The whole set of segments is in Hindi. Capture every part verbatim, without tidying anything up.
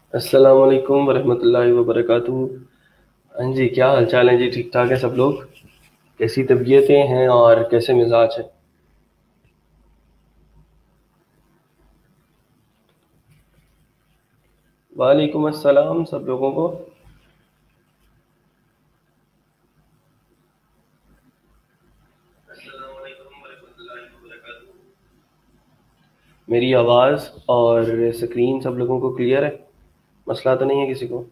अस्सलाम वालेकुम वरहमतुल्लाहि वबरकातुहू। हाँ जी, क्या हाल चाल है जी? ठीक ठाक है सब लोग? कैसी तबीयतें हैं और कैसे मिजाज हैं? वालेकुम अस्सलाम सब लोगों को। मेरी आवाज़ और स्क्रीन सब लोगों को क्लियर है? मसला तो नहीं है किसी को?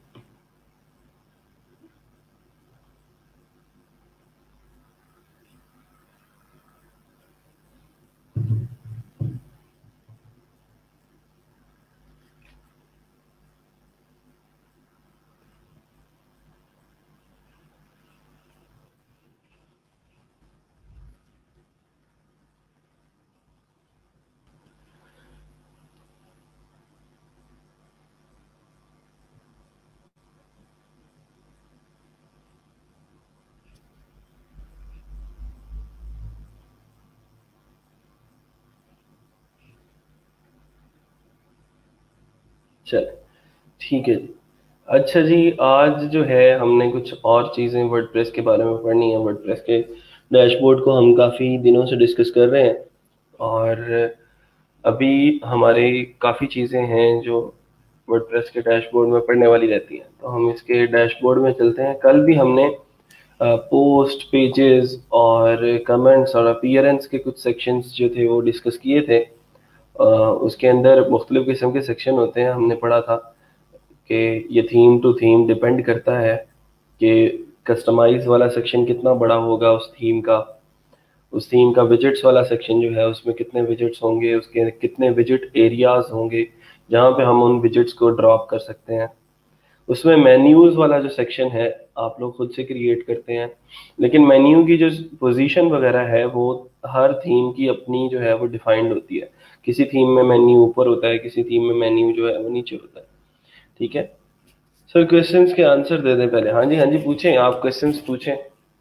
चल, ठीक है जी। अच्छा जी, आज जो है हमने कुछ और चीज़ें वर्डप्रेस के बारे में पढ़नी है। वर्डप्रेस के डैशबोर्ड को हम काफ़ी दिनों से डिस्कस कर रहे हैं और अभी हमारे काफ़ी चीज़ें हैं जो वर्डप्रेस के डैशबोर्ड में पढ़ने वाली रहती हैं, तो हम इसके डैशबोर्ड में चलते हैं। कल भी हमने पोस्ट, पेजेस और कमेंट्स और अपीयरेंस के कुछ सेक्शंस जो थे वो डिस्कस किए थे। अ, उसके अंदर मुख्तलिफ़ किस्म के सेक्शन होते हैं। हमने पढ़ा था कि ये थीम टू थीम डिपेंड करता है कि कस्टमाइज वाला सेक्शन कितना बड़ा होगा उस थीम का। उस थीम का विजिट्स वाला सेक्शन जो है उसमें कितने विजिट्स होंगे, उसके कितने विजिट एरियाज होंगे जहाँ पे हम उन विजिट्स को ड्रॉप कर सकते हैं। उसमें मेन्यूज वाला जो सेक्शन है आप लोग खुद से क्रिएट करते हैं, लेकिन मेन्यू की जो पोजीशन वगैरह है वो हर थीम की अपनी जो है वो डिफाइंड होती है। किसी थीम में मेन्यू ऊपर होता है, किसी थीम में मेन्यू जो है वो नीचे होता है। ठीक है सर, क्वेश्चंस के आंसर दे दें पहले। हाँ जी, हाँ जी, पूछें, आप क्वेश्चंस पूछें।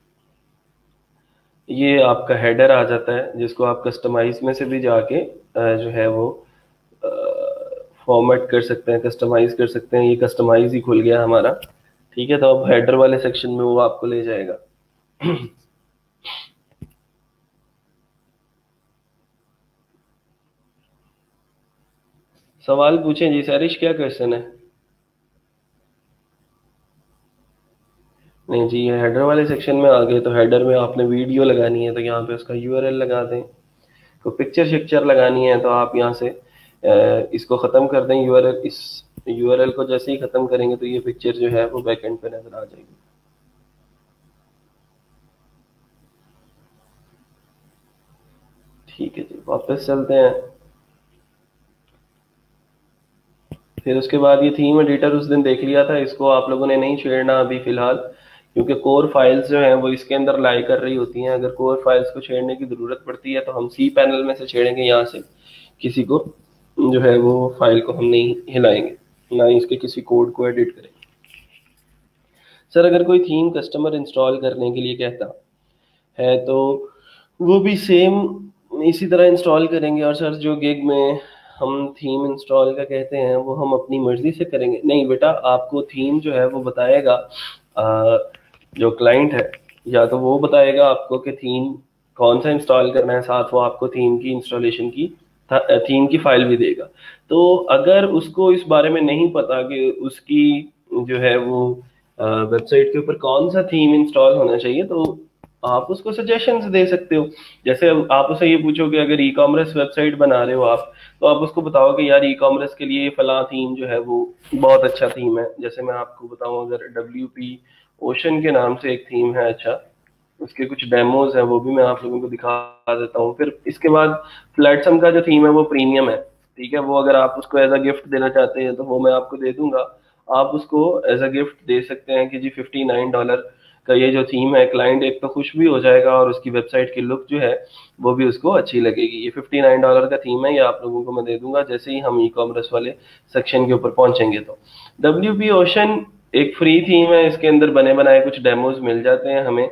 ये आपका हेडर आ जाता है जिसको आप कस्टमाइज में से भी जाके अ, जो है वो फॉर्मेट कर सकते हैं, कस्टमाइज कर सकते हैं। ये कस्टमाइज ही खुल गया हमारा। ठीक है, तो अब हेडर वाले सेक्शन में वो आपको ले जाएगा। सवाल पूछें जी। सैरिश, क्या क्वेश्चन है? नहीं जी, ये हेडर वाले सेक्शन में आ गए तो हेडर में आपने वीडियो लगानी है तो यहाँ पे उसका यूआरएल लगा दें। तो पिक्चर शिक्चर लगानी है तो आप यहाँ से अ, इसको ख़त्म कर दें। यूआरएल, इस यूआरएल को जैसे ही ख़त्म करेंगे तो ये पिक्चर जो है वो बैकएंड पे नज़र आ जाएगी। ठीक है जी, वापस चलते हैं। फिर उसके बाद ये थीम एडिटर उस दिन देख लिया था, इसको आप लोगों ने नहीं छेड़ना अभी फ़िलहाल, क्योंकि कोर फाइल्स जो हैं वो इसके अंदर लाई कर रही होती हैं। अगर कोर फाइल्स को छेड़ने की ज़रूरत पड़ती है तो हम सी पैनल में से छेड़ेंगे। यहाँ से किसी को जो है वो फाइल को हम नहीं हिलाएंगे, ना ही इसके किसी कोड को एडिट करेंगे। सर, अगर कोई थीम कस्टमर इंस्टॉल करने के लिए कहता है तो वो भी सेम इसी तरह इंस्टॉल करेंगे। और सर, जो गिग में हम थीम इंस्टॉल का कहते हैं वो हम अपनी मर्जी से करेंगे? नहीं बेटा, आपको थीम जो है वो बताएगा अ, जो क्लाइंट है, या तो वो बताएगा आपको कि थीम कौन सा इंस्टॉल करना है, साथ वो आपको थीम की इंस्टॉलेशन की थीम की फाइल भी देगा। तो अगर उसको इस बारे में नहीं पता कि उसकी जो है वो वेबसाइट के ऊपर कौन सा थीम इंस्टॉल होना चाहिए, तो आप उसको सजेशंस दे सकते हो। जैसे अब आप उसे ये पूछो कि अगर ई कॉमर्स वेबसाइट बना रहे हो आप, तो आप उसको बताओ कि यार ई कॉमर्स के लिए फला थीम जो है वो बहुत अच्छा थीम है। जैसे मैं आपको बताऊं, अगर डब्ल्यू पी ओशन के नाम से एक थीम है, अच्छा, उसके कुछ डेमोज है वो भी मैं आप लोगों को दिखा देता हूँ। फिर इसके बाद फ्लैटसम का जो थीम है वो प्रीमियम है। ठीक है, वो अगर आप उसको एज अ गिफ्ट देना चाहते हैं तो वो मैं आपको दे दूंगा। आप उसको एज अ गिफ्ट दे सकते हैं कि जी फिफ्टी नाइन डॉलर का ये जो थीम है, क्लाइंट एक तो खुश भी हो जाएगा और उसकी वेबसाइट की लुक जो है वो भी उसको अच्छी लगेगी। ये फिफ्टी नाइन डॉलर का थीम है, ये आप लोगों को मैं दे दूंगा जैसे ही हम ई कॉमर्स वाले सेक्शन के ऊपर पहुंचेंगे। तो डब्ल्यू पी ओशन एक फ्री थीम है, इसके अंदर बने बनाए कुछ डेमोज मिल जाते हैं हमें।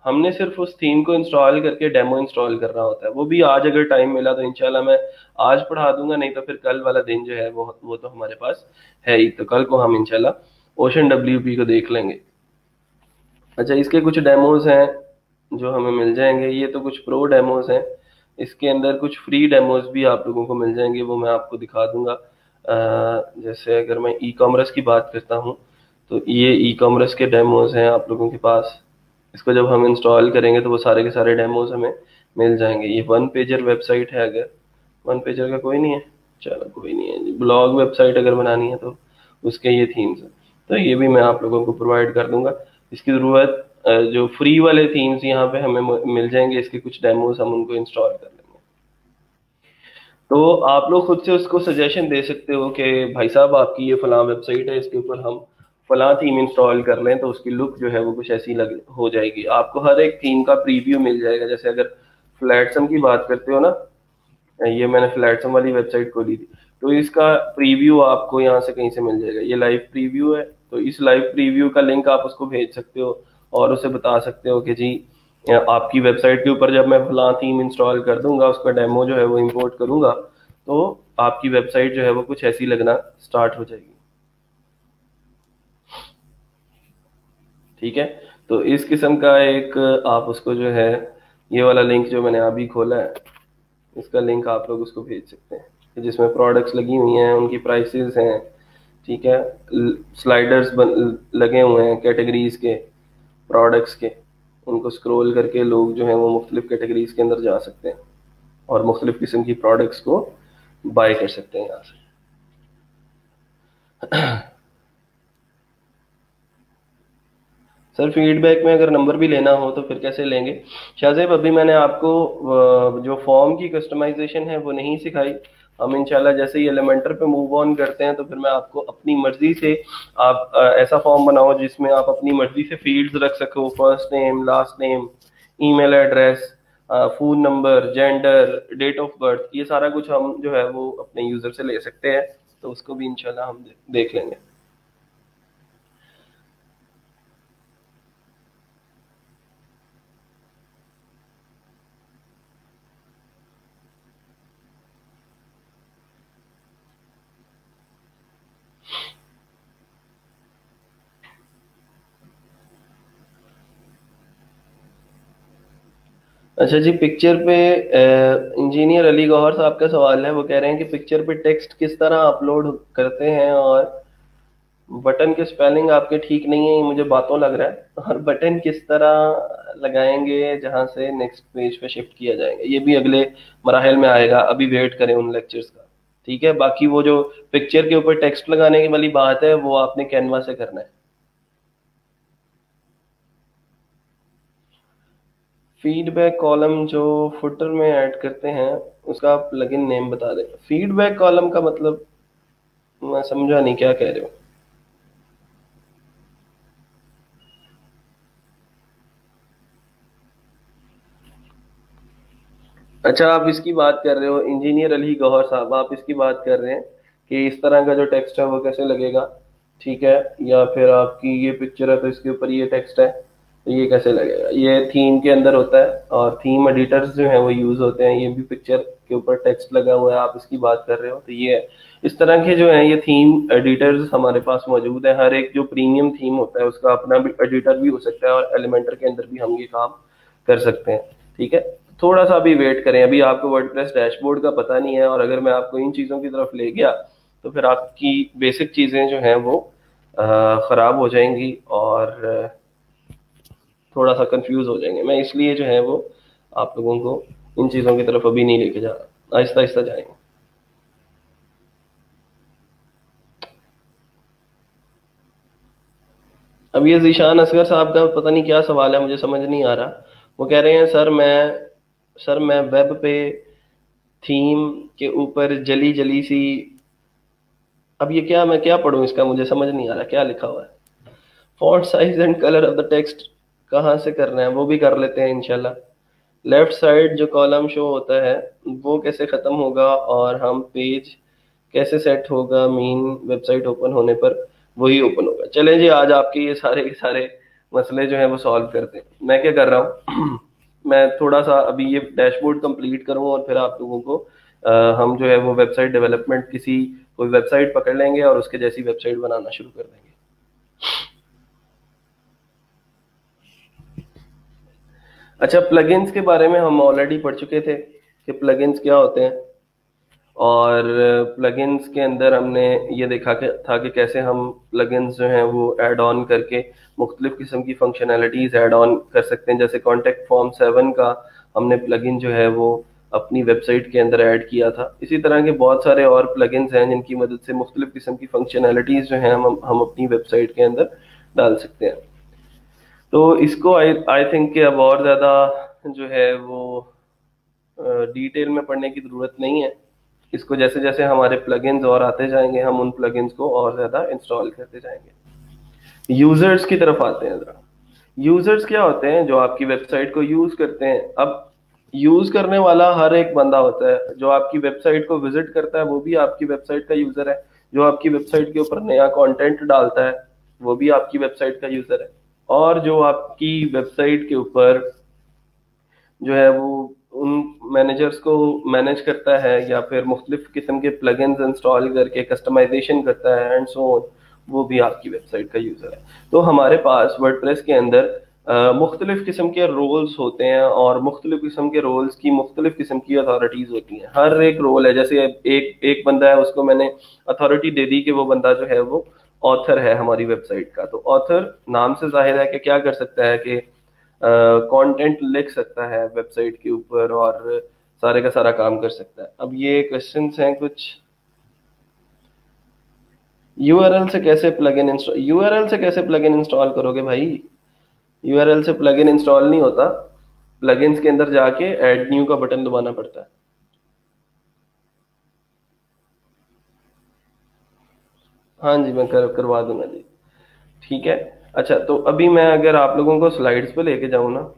हमने सिर्फ उस थीम को इंस्टॉल करके डेमो इंस्टॉल करना होता है। वो भी आज अगर टाइम मिला तो इंशाल्लाह मैं आज पढ़ा दूंगा, नहीं तो फिर कल वाला दिन जो है वो वो तो हमारे पास है ही, तो कल को हम इंशाल्लाह ओशन डब्ल्यूपी को देख लेंगे। अच्छा, इसके कुछ डेमोज हैं जो हमें मिल जाएंगे, ये तो कुछ प्रो डेमोज हैं। इसके अंदर कुछ फ्री डेमोज भी आप लोगों को मिल जाएंगे, वो मैं आपको दिखा दूंगा। अ, जैसे अगर मैं ई कॉमर्स की बात करता हूँ तो ये ई कॉमर्स के डेमोज हैं आप लोगों के पास। इसको जब हम इंस्टॉल करेंगे तो वो सारे के सारे डेमोज हमें मिल जाएंगे। ये वन पेजर वेबसाइट है, अगर वन पेजर का कोई नहीं है, चलो कोई नहीं है, ब्लॉग वेबसाइट अगर बनानी है तो उसके ये थीम्स हैं, तो ये भी मैं आप लोगों को प्रोवाइड कर दूंगा। इसकी ज़रूरत जो फ्री वाले थीम्स यहाँ पे हमें मिल जाएंगे, इसके कुछ डेमोज हम उनको इंस्टॉल कर लेंगे। तो आप लोग खुद से उसको सजेशन दे सकते हो कि भाई साहब आपकी ये फलां वेबसाइट है, इसके ऊपर हम फलां थीम इंस्टॉल कर लें, तो उसकी लुक जो है वो कुछ ऐसी लग हो जाएगी। आपको हर एक थीम का प्रीव्यू मिल जाएगा। जैसे अगर फ्लैटसम की बात करते हो ना, ये मैंने फ्लैटसम वाली वेबसाइट खोली थी, तो इसका प्रीव्यू आपको यहाँ से कहीं से मिल जाएगा। ये लाइव प्रीव्यू है, तो इस लाइव प्रीव्यू का लिंक आप उसको भेज सकते हो और उसे बता सकते हो कि जी आपकी वेबसाइट के ऊपर जब मैं फलां थीम इंस्टॉल कर दूंगा, उसका डेमो जो है वो इंपोर्ट करूंगा, तो आपकी वेबसाइट जो है वो कुछ ऐसी लगना स्टार्ट हो जाएगी। ठीक है, तो इस किस्म का एक आप उसको जो है, ये वाला लिंक जो मैंने अभी खोला है, इसका लिंक आप लोग उसको भेज सकते हैं, जिसमें प्रोडक्ट्स लगी हुई हैं, उनकी प्राइसेस हैं। ठीक है, स्लाइडर्स लगे हुए हैं कैटेगरीज के, प्रोडक्ट्स के, उनको स्क्रॉल करके लोग जो हैं वो मुख्तलिफ कैटेगरीज के अंदर जा सकते हैं और मुख्तलिफ किस्म की प्रोडक्ट्स को बाय कर सकते हैं यहाँ से। सर फीडबैक में अगर नंबर भी लेना हो तो फिर कैसे लेंगे? शाहजेब, अभी मैंने आपको जो फॉर्म की कस्टमाइजेशन है वो नहीं सिखाई। हम इंशाल्लाह जैसे ही एलिमेंटर पे मूव ऑन करते हैं तो फिर मैं आपको अपनी मर्जी से, आप ऐसा फॉर्म बनाओ जिसमें आप अपनी मर्जी से फील्ड्स रख सको, first name, last name, email address, phone number, gender, date of birth, ये सारा कुछ हम जो है वो अपने यूजर से ले सकते हैं। तो उसको भी इंशाल्लाह हम देख लेंगे। अच्छा जी, पिक्चर पे इंजीनियर अली गौहर साहब का सवाल है। वो कह रहे हैं कि पिक्चर पे टेक्स्ट किस तरह अपलोड करते हैं और बटन के स्पेलिंग आपके ठीक नहीं है, ये मुझे बातों लग रहा है, और बटन किस तरह लगाएंगे जहां से नेक्स्ट पेज पे शिफ्ट किया जाएगा, ये भी अगले मराहल में आएगा, अभी वेट करें उन लेक्चर्स का। ठीक है, बाकी वो जो पिक्चर के ऊपर टेक्स्ट लगाने की वाली बात है वो आपने कैनवा से करना है। फीडबैक कॉलम जो फुटर में ऐड करते हैं उसका आप प्लगइन नेम बता दें। फीडबैक कॉलम का मतलब मैं समझा नहीं, क्या कह रहे हो? अच्छा, आप इसकी बात कर रहे हो, इंजीनियर अली गौहर साहब, आप इसकी बात कर रहे हैं कि इस तरह का जो टेक्स्ट है वो कैसे लगेगा, ठीक है, या फिर आपकी ये पिक्चर है तो इसके ऊपर ये टेक्स्ट है तो ये कैसे लगेगा? ये थीम के अंदर होता है और थीम एडिटर्स जो हैं वो यूज होते हैं। ये भी पिक्चर के ऊपर टेक्स्ट लगा हुआ है, आप इसकी बात कर रहे हो, तो ये इस तरह के जो है ये थीम एडिटर्स हमारे पास मौजूद है। हर एक जो प्रीमियम थीम होता है उसका अपना भी एडिटर भी हो सकता है और एलिमेंटर के अंदर भी हम ये काम कर सकते हैं। ठीक है, थोड़ा सा अभी वेट करें, अभी आपको वर्डप्रेस डैशबोर्ड का पता नहीं है, और अगर मैं आपको इन चीज़ों की तरफ ले गया तो फिर आपकी बेसिक चीज़ें जो हैं वो ख़राब हो जाएंगी और थोड़ा सा कंफ्यूज हो जाएंगे। मैं इसलिए जो है वो आप लोगों को इन चीज़ों की तरफ अभी नहीं लेके जा रहा, आहिस्ता आहिस्ता जाएंगे। अब ये जीशान असगर साहब का पता नहीं क्या सवाल है, मुझे समझ नहीं आ रहा। वो कह रहे हैं सर मैं सर मैं वेब पे थीम के ऊपर जली जली सी, अब ये क्या, मैं क्या पढ़ूं इसका, मुझे समझ नहीं आ रहा क्या लिखा हुआ है। Font size and colour of the text कहाँ से करना है वो भी कर लेते हैं इंशाल्लाह। लेफ्ट साइड जो कॉलम शो होता है वो कैसे ख़त्म होगा और हम पेज कैसे सेट होगा, मीन वेबसाइट ओपन होने पर वही ओपन होगा। चलें जी, आज आपके ये सारे के सारे मसले जो है वो सॉल्व करते हैं। मैं क्या कर रहा हूँ मैं थोड़ा सा अभी ये डैशबोर्ड कंप्लीट करूँ और फिर आप लोगों को आ, हम जो है वो वेबसाइट डेवलपमेंट किसी कोई वेबसाइट पकड़ लेंगे और उसके जैसी वेबसाइट बनाना शुरू कर देंगे। अच्छा, प्लगइन्स के बारे में हम ऑलरेडी पढ़ चुके थे कि प्लगइन्स क्या होते हैं, और प्लगइन्स के अंदर हमने ये देखा कि था कि कैसे हम प्लगइन्स जो हैं वो ऐड ऑन करके मुख्तलिफ किस्म की फंक्शनैलिटीज़ ऐड ऑन कर सकते हैं। जैसे कॉन्टेक्ट फॉर्म सेवन का हमने प्लगइन जो है वो अपनी वेबसाइट के अंदर ऐड किया था। इसी तरह के बहुत सारे और प्लगइन्स हैं जिनकी मदद से मुख्तलिफ किस्म की फंक्शनैलिटीज़ जो हैं हम हम अपनी वेबसाइट के अंदर डाल सकते हैं। तो इसको आई आई थिंक कि अब और ज़्यादा जो है वो डिटेल में पढ़ने की ज़रूरत नहीं है। इसको जैसे जैसे हमारे प्लगइन्स और आते जाएंगे हम उन प्लगइन्स को और ज़्यादा इंस्टॉल करते जाएंगे। यूज़र्स की तरफ आते हैं ज़रा। यूज़र्स क्या होते हैं? जो आपकी वेबसाइट को यूज़ करते हैं। अब यूज़ करने वाला हर एक बंदा होता है। जो आपकी वेबसाइट को विजिट करता है वो भी आपकी वेबसाइट का यूज़र है। जो आपकी वेबसाइट के ऊपर नया कंटेंट डालता है वो भी आपकी वेबसाइट का यूज़र है। और जो आपकी वेबसाइट के ऊपर जो है वो उन मैनेजर्स को मैनेज करता है या फिर मुख्तलिफ किस्म के प्लगइन्स इंस्टॉल करके कस्टमाइजेशन करता है एंड सो ऑन, वो भी आपकी वेबसाइट का यूज़र है। तो हमारे पास वर्डप्रेस के अंदर मुख्तलिफ किस्म के रोल्स होते हैं और मुख्तलिफ किस्म के रोल्स की मुख्तलिफ किस्म की अथॉरिटीज़ होती हैं। हर एक रोल है, जैसे एक एक बंदा है उसको मैंने अथॉरिटी दे दी कि वो बंदा जो है वो ऑथर है हमारी वेबसाइट का। तो ऑथर नाम से जाहिर है कि क्या कर सकता है कि कंटेंट uh, लिख सकता है वेबसाइट के ऊपर और सारे का सारा काम कर सकता है। अब ये क्वेश्चंस हैं कुछ। यूआरएल से कैसे प्लगइन इंस्टॉल यूआरएल से कैसे प्लगइन इंस्टॉल करोगे भाई? यूआरएल से प्लगइन इंस्टॉल नहीं होता। प्लगइन्स के अंदर जाके ऐड न्यू का बटन दबाना पड़ता है। हाँ जी, मैं कर, करवा दूंगा जी, ठीक है। अच्छा, तो अभी मैं अगर आप लोगों को स्लाइड्स पे लेके जाऊं ना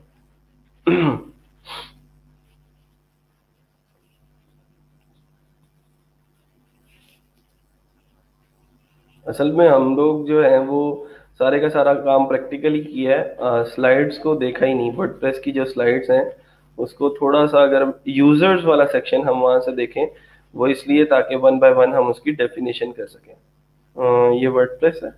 असल में हम लोग जो है वो सारे का सारा काम प्रैक्टिकली किया है, स्लाइड्स को देखा ही नहीं। वर्डप्रेस की जो स्लाइड्स हैं उसको थोड़ा सा अगर यूजर्स वाला सेक्शन हम वहां से देखें, वो इसलिए ताकि वन बाय वन हम उसकी डेफिनेशन कर सकें। अ, ये वर्डप्रेस है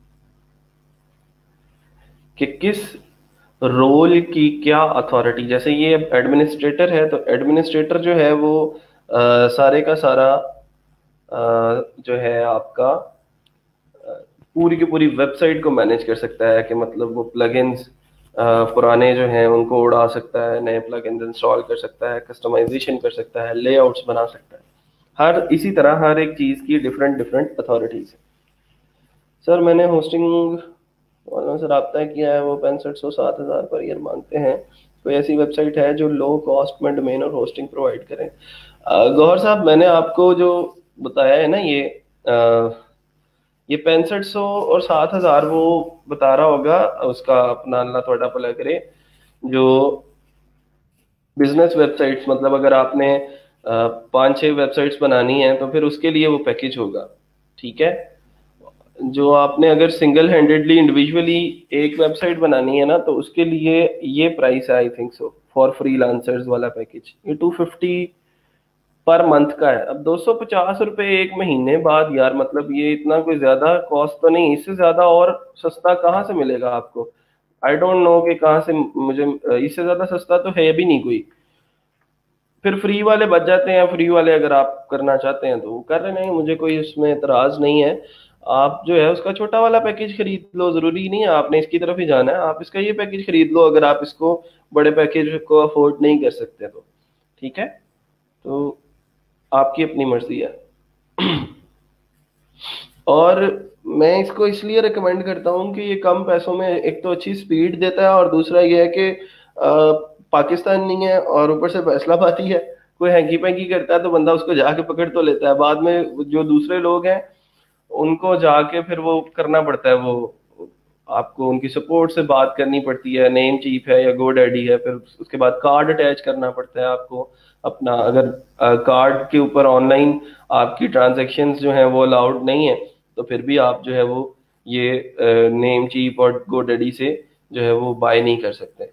कि किस रोल की क्या अथॉरिटी। जैसे ये एडमिनिस्ट्रेटर है, तो एडमिनिस्ट्रेटर जो है वो आ, सारे का सारा आ, जो है आपका पूरी की पूरी वेबसाइट को मैनेज कर सकता है। कि मतलब वो प्लगइन्स पुराने जो हैं उनको उड़ा सकता है, नए प्लगइन्स इंस्टॉल कर सकता है, कस्टमाइजेशन कर सकता है, लेआउट्स बना सकता है। हर इसी तरह हर एक चीज़ की डिफरेंट डिफरेंट अथॉरिटीज़ है। सर मैंने होस्टिंग वालों से रब्ता किया है, वो पैंसठ सौ सात हज़ार पर ईयर मांगते हैं। कोई ऐसी वेबसाइट है जो लो कॉस्ट में डोमेन और होस्टिंग प्रोवाइड करें? गौहर साहब, मैंने आपको जो बताया है ना, ये आ, ये पैंसठ सौ और सात हजार वो बता रहा होगा उसका अपना, अल्लाह थोड़ा भला करे, जो बिजनेस वेबसाइट्स, मतलब अगर आपने पांच छह वेबसाइट्स बनानी है तो फिर उसके लिए वो पैकेज होगा, ठीक है। जो आपने अगर सिंगल हैंडेडली इंडिविजुअली एक वेबसाइट बनानी है ना, तो उसके लिए ये प्राइस है I think so for freelancers वाला पैकेज, ये टू फिफ्टी पर मंथ का है। अब दो सौ पचास रुपए एक महीने बाद, यार मतलब ये इतना कोई ज्यादा कॉस्ट तो नहीं। इससे ज्यादा और सस्ता कहाँ से मिलेगा आपको? आई डोंट नो कि कहाँ से, मुझे इससे ज्यादा सस्ता तो है भी नहीं कोई। फिर फ्री वाले बच जाते हैं। फ्री वाले अगर आप करना चाहते हैं तो वो कर रहे हैं, मुझे कोई उसमें एतराज नहीं है। आप जो है उसका छोटा वाला पैकेज खरीद लो, जरूरी नहीं है आपने इसकी तरफ ही जाना है। आप इसका ये पैकेज खरीद लो अगर आप इसको बड़े पैकेज को अफोर्ड नहीं कर सकते तो, ठीक है। तो आपकी अपनी मर्जी है। और मैं इसको इसलिए रिकमेंड करता हूँ कि ये कम पैसों में एक तो अच्छी स्पीड देता है, और दूसरा ये है कि पाकिस्तान नहीं है और ऊपर से फैसलाबादी है। कोई हैंकी पैंकी करता है तो बंदा उसको जाके पकड़ तो लेता है, बाद में जो दूसरे लोग हैं उनको जाके फिर वो करना पड़ता है। वो आपको उनकी सपोर्ट से बात करनी पड़ती है, नेम चीफ है या गोडैडी है, फिर उसके बाद कार्ड अटैच करना पड़ता है आपको अपना। अगर कार्ड के ऊपर ऑनलाइन आपकी ट्रांजैक्शंस जो हैं वो अलाउड नहीं है तो फिर भी आप जो है वो ये नेम चीफ और गोडैडी से जो है वो बाय नहीं कर सकते।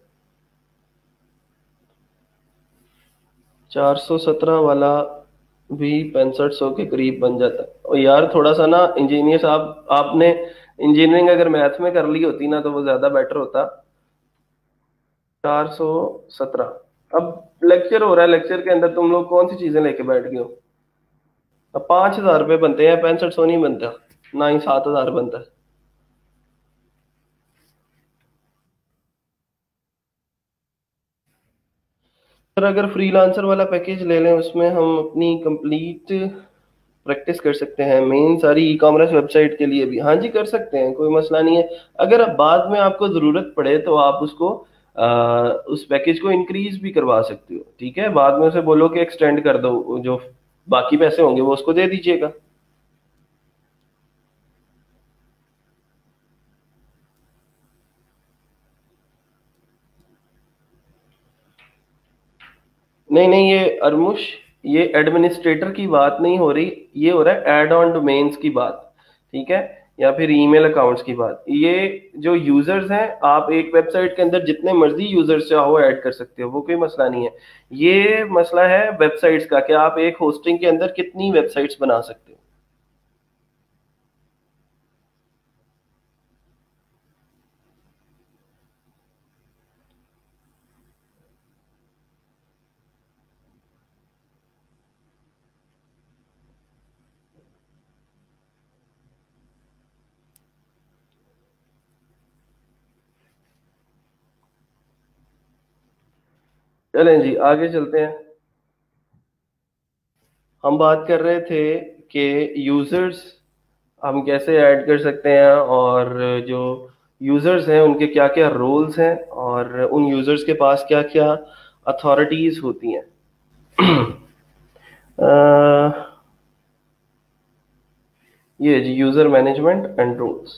चार सौ सत्रह वाला भी पैंसठ सौ के करीब बन जाता है। और यार थोड़ा सा ना इंजीनियर साहब, आपने इंजीनियरिंग अगर मैथ में कर ली होती ना तो वो ज्यादा बेटर होता। चार सौ सत्रह। अब लेक्चर हो रहा है, लेक्चर के अंदर तुम लोग कौन सी चीजें लेके बैठ गए हो। अब पांच हजार रुपये बनते हैं, पैंसठ सौ नहीं बनता, ना ही सात हजार बनता है। सर अगर फ्रीलांसर वाला पैकेज ले लें उसमें हम अपनी कंप्लीट प्रैक्टिस कर सकते हैं, मेन सारी ई कॉमर्स वेबसाइट के लिए भी। हाँ जी कर सकते हैं, कोई मसला नहीं है। अगर अब बाद में आपको ज़रूरत पड़े तो आप उसको आ, उस पैकेज को इंक्रीज भी करवा सकते हो। ठीक है, बाद में उसे बोलो कि एक्सटेंड कर दो, जो बाकी पैसे होंगे वो उसको दे दीजिएगा। नहीं नहीं, ये अरमुश, ये एडमिनिस्ट्रेटर की बात नहीं हो रही, ये हो रहा है एड ऑन डोमेन्स की बात। ठीक है, या फिर ईमेल अकाउंट्स की बात। ये जो यूजर्स हैं, आप एक वेबसाइट के अंदर जितने मर्जी यूजर्स चाहो ऐड कर सकते हो, वो कोई मसला नहीं है। ये मसला है वेबसाइट्स का कि आप एक होस्टिंग के अंदर कितनी वेबसाइट्स बना सकते हो। चलें जी आगे चलते हैं। हम बात कर रहे थे कि यूजर्स हम कैसे ऐड कर सकते हैं, और जो यूजर्स हैं उनके क्या क्या रोल्स हैं, और उन यूजर्स के पास क्या क्या अथॉरिटीज होती हैं। अह, ये जी यूजर मैनेजमेंट एंड रूल्स।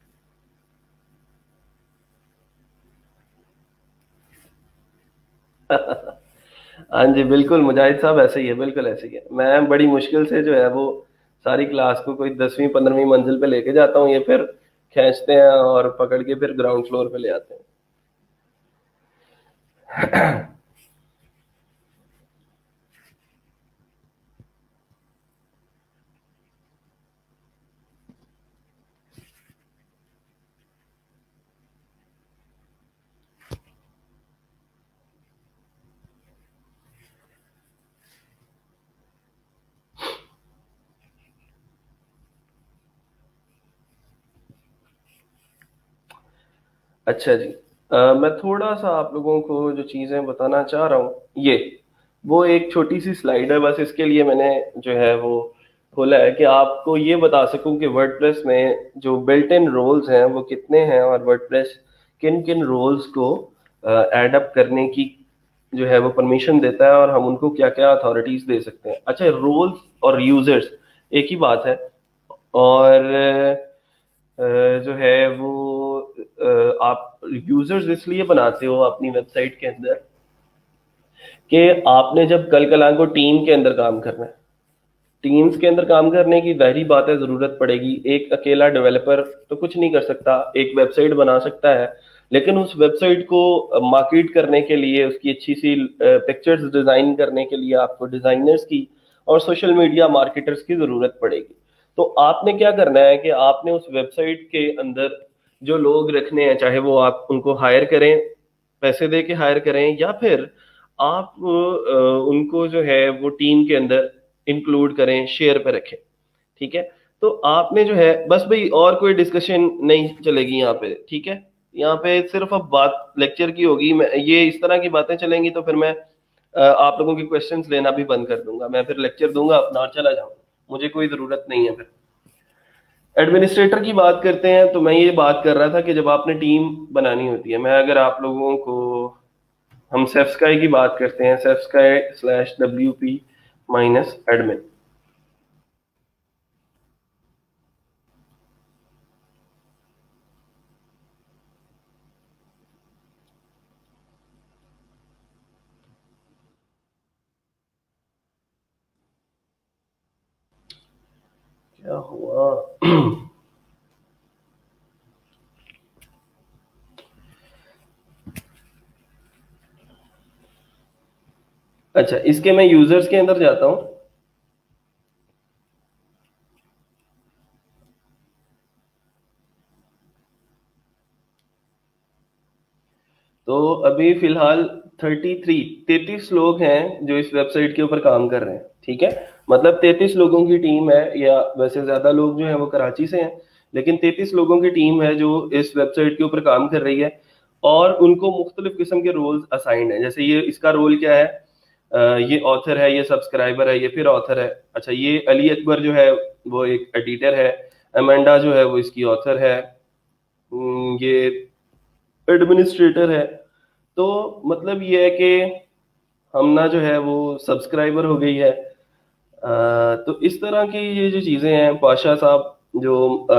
हाँ जी बिल्कुल मुजाहिद साहब, ऐसे ही है, बिल्कुल ऐसे ही है। मैं बड़ी मुश्किल से जो है वो सारी क्लास को कोई दसवीं पंद्रहवीं मंजिल पे लेके जाता हूँ, ये फिर खींचते हैं और पकड़ के फिर ग्राउंड फ्लोर पे ले आते हैं। अच्छा जी, अ, मैं थोड़ा सा आप लोगों को जो चीज़ें बताना चाह रहा हूँ, ये वो एक छोटी सी स्लाइड है, बस इसके लिए मैंने जो है वो खोला है कि आपको ये बता सकूं कि वर्डप्रेस में जो बिल्ट इन रोल्स हैं वो कितने हैं, और वर्डप्रेस किन किन रोल्स को ऐड अप करने की जो है वो परमिशन देता है, और हम उनको क्या क्या अथॉरिटीज दे सकते हैं। अच्छा, रोल्स और यूजर्स एक ही बात है। और अ, जो है वो अ, आप यूजर्स इसलिए बनाते हो अपनी वेबसाइट के अंदर कि आपने जब कल कला को टीम के अंदर काम करना है, टीम्स के अंदर काम करने की जाहिर बात है जरूरत पड़ेगी। एक अकेला डेवलपर तो कुछ नहीं कर सकता, एक वेबसाइट बना सकता है, लेकिन उस वेबसाइट को मार्केट करने के लिए, उसकी अच्छी सी पिक्चर्स डिजाइन करने के लिए आपको डिजाइनर्स की और सोशल मीडिया मार्केटर्स की जरूरत पड़ेगी। तो आपने क्या करना है कि आपने उस वेबसाइट के अंदर जो लोग रखने हैं, चाहे वो आप उनको हायर करें, पैसे दे के हायर करें, या फिर आप अ, उनको जो है वो टीम के अंदर इंक्लूड करें, शेयर पे रखें। ठीक है, तो आपने जो है बस भाई, और कोई डिस्कशन नहीं चलेगी यहाँ पे। ठीक है, यहाँ पे सिर्फ अब बात लेक्चर की होगी। मैं ये इस तरह की बातें चलेंगी तो फिर मैं अ, आप लोगों की क्वेश्चंस लेना भी बंद कर दूंगा, मैं फिर लेक्चर दूंगा अपना और चला जाऊंगा, मुझे कोई जरूरत नहीं है फिर। एडमिनिस्ट्रेटर की बात करते हैं, तो मैं ये बात कर रहा था कि जब आपने टीम बनानी होती है, मैं अगर आप लोगों को, हम सेफ्सकाई की बात करते हैं, safesky slash W P minus admin. क्या हुआ? अच्छा, इसके मैं यूजर्स के अंदर जाता हूं। तो अभी फिलहाल थर्टी थ्री तैतीस लोग हैं जो इस वेबसाइट के ऊपर काम कर रहे हैं, ठीक है। मतलब तैतीस लोगों की टीम है, या वैसे ज्यादा लोग जो है वो कराची से हैं, लेकिन तैतीस लोगों की टीम है जो इस वेबसाइट के ऊपर काम कर रही है। और उनको मुख्तलिफ किस्म के रोल्स असाइंड है। जैसे ये इसका रोल क्या है, अ, ये ऑथर है, ये सब्सक्राइबर है, ये फिर ऑथर है। अच्छा, ये अली अकबर जो है वो एक एडिटर है, अमेंडा जो है वो इसकी ऑथर है, हम्म, ये एडमिनिस्ट्रेटर है। तो मतलब ये है कि हमना जो है वो सब्सक्राइबर हो गई है। अ, तो इस तरह की ये जो चीज़ें हैं, पाशा साहब जो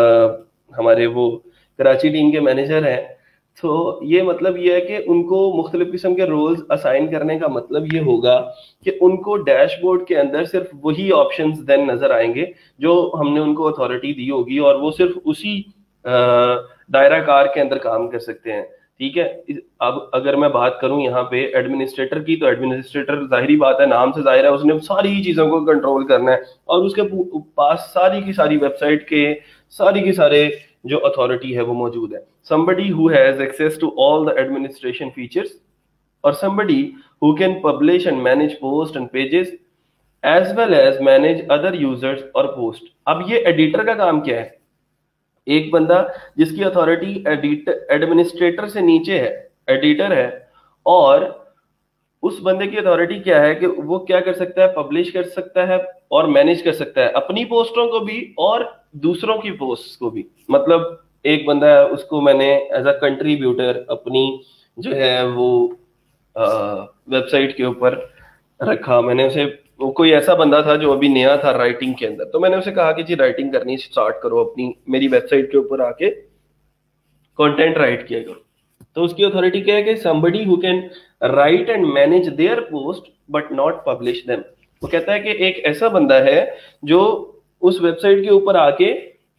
अ, हमारे वो कराची टीम के मैनेजर हैं, तो ये मतलब ये है कि उनको मुख्तलिफ किस्म के रोल्स असाइन करने का मतलब ये होगा कि उनको डैशबोर्ड के अंदर सिर्फ वही ऑप्शंस देन नजर आएंगे जो हमने उनको अथॉरिटी दी होगी, और वो सिर्फ उसी अ, दायरा कार के अंदर काम कर सकते हैं, ठीक है। अब अगर मैं बात करूं यहाँ पे एडमिनिस्ट्रेटर की, तो एडमिनिस्ट्रेटर जाहिरी बात है, नाम से जाहिर है, उसने सारी चीजों को कंट्रोल करना है, और उसके पास सारी की सारी वेबसाइट के सारी की सारे जो अथॉरिटी है वो मौजूद है। somebody who has access to all the administration features, or somebody who can publish and manage posts and pages as well as manage other users और post। अब ये एडिटर का काम क्या है? एक बंदा जिसकी अथॉरिटी एडिटर एडमिनिस्ट्रेटर से नीचे है, एडिटर है, और उस बंदे की अथॉरिटी क्या है कि वो क्या कर सकता है, पब्लिश कर सकता है और मैनेज कर सकता है अपनी पोस्टों को भी और दूसरों की पोस्ट को भी। मतलब एक बंदा है, उसको मैंने एज अ कंट्रीब्यूटर अपनी जो है वो वेबसाइट के ऊपर रखा। मैंने उसे, वो कोई ऐसा बंदा था जो अभी नया था राइटिंग के अंदर, तो मैंने उसे कहा कि जी राइटिंग करनी स्टार्ट करो, अपनी मेरी वेबसाइट के ऊपर आके कंटेंट राइट किया करो। तो उसकी अथॉरिटी क्या है कि somebody who can write and manage their post but not publish them। वो कहता है कि एक ऐसा बंदा है जो उस वेबसाइट के ऊपर आके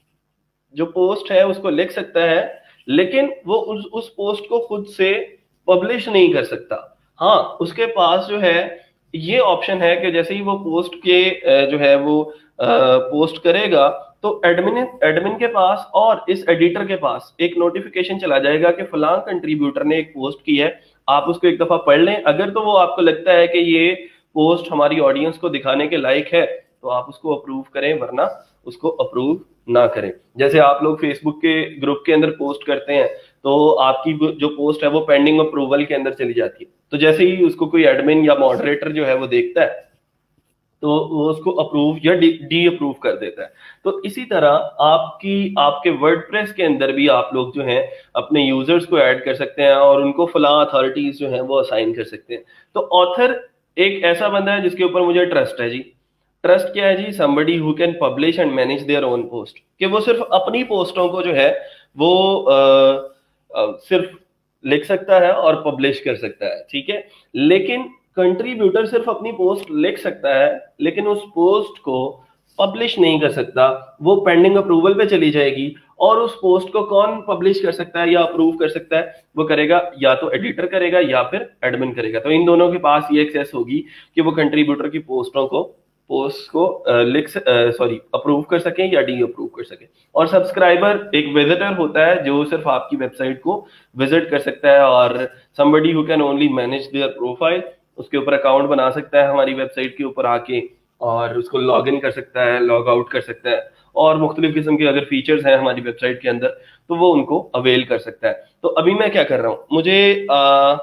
जो पोस्ट है उसको लिख सकता है, लेकिन वो उस उस पोस्ट को खुद से पब्लिश नहीं कर सकता। हाँ, उसके पास जो है ये ऑप्शन है कि जैसे ही वो पोस्ट के अ, जो है वो पोस्ट करेगा, तो एडमिन एडमिन के पास और इस एडिटर के पास एक नोटिफिकेशन चला जाएगा कि फलां कंट्रीब्यूटर ने एक पोस्ट की है, आप उसको एक दफा पढ़ लें। अगर तो वो आपको लगता है कि ये पोस्ट हमारी ऑडियंस को दिखाने के लायक है, तो आप उसको अप्रूव करें, वरना उसको अप्रूव ना करें। जैसे आप लोग फेसबुक के ग्रुप के अंदर पोस्ट करते हैं, तो आपकी जो पोस्ट है वो पेंडिंग अप्रूवल के अंदर चली जाती है, तो जैसे ही उसको कोई एडमिन या मॉडरेटर जो है वो देखता है, तो वो उसको अप्रूव या डी अप्रूव कर देता है। तो इसी तरह आपकी आपके वर्डप्रेस के अंदर भी आप लोग जो हैं अपने यूजर्स को ऐड कर सकते हैं और उनको फला अथॉरिटीज जो हैं वो असाइन कर सकते हैं। तो ऑथर एक ऐसा बंदा है जिसके ऊपर मुझे ट्रस्ट है जी। ट्रस्ट क्या है जी? somebody who can publish and manage their own post, कि वो सिर्फ अपनी पोस्टों को जो है वो आ, आ, सिर्फ लिख सकता है और पब्लिश कर सकता है, ठीक है। लेकिन कंट्रीब्यूटर सिर्फ अपनी पोस्ट लिख सकता है, लेकिन उस पोस्ट को पब्लिश नहीं कर सकता, वो पेंडिंग अप्रूवल पे चली जाएगी। और उस पोस्ट को कौन पब्लिश कर सकता है या अप्रूव कर सकता है? वो करेगा या तो एडिटर करेगा या फिर एडमिन करेगा। तो इन दोनों के पास ये एक्सेस होगी कि वो कंट्रीब्यूटर की पोस्टों को पोस्ट को अ, लिख सॉरी अप्रूव कर सकें या डी अप्रूव कर सकें। और सब्सक्राइबर एक विजिटर होता है जो सिर्फ आपकी वेबसाइट को विजिट कर सकता है, और somebody who can only manage their profile, उसके ऊपर अकाउंट बना सकता है हमारी वेबसाइट के ऊपर आके, और उसको लॉग इन कर सकता है, लॉग आउट कर सकता है, और मुख्तलिफ किस्म के अगर फीचर्स हैं हमारी वेबसाइट के अंदर तो वो उनको अवेल कर सकता है। तो अभी मैं क्या कर रहा हूँ, मुझे आ,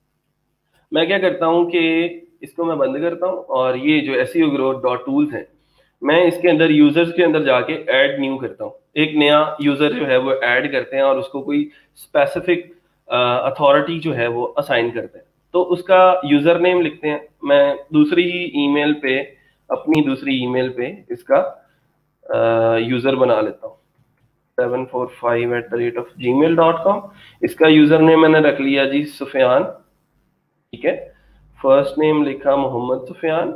मैं क्या करता हूँ कि इसको मैं बंद करता हूँ, और ये जो एस ग्रोथ डॉट टूल्स है, मैं इसके अंदर यूजर्स के अंदर जाके ऐड न्यू करता हूँ। एक नया यूजर जो है वो ऐड करते हैं और उसको कोई स्पेसिफिक अथॉरिटी जो है वो असाइन करते हैं। तो उसका यूजर नेम लिखते हैं। मैं दूसरी ईमेल पे, अपनी दूसरी ईमेल पे इसका यूजर बना लेता हूँ, seven four five at the rate of Gmail dot com. इसका यूजर नेम मैंने रख लिया जी सुफियान, ठीक है। फर्स्ट नेम लिखा मोहम्मद सुफियान,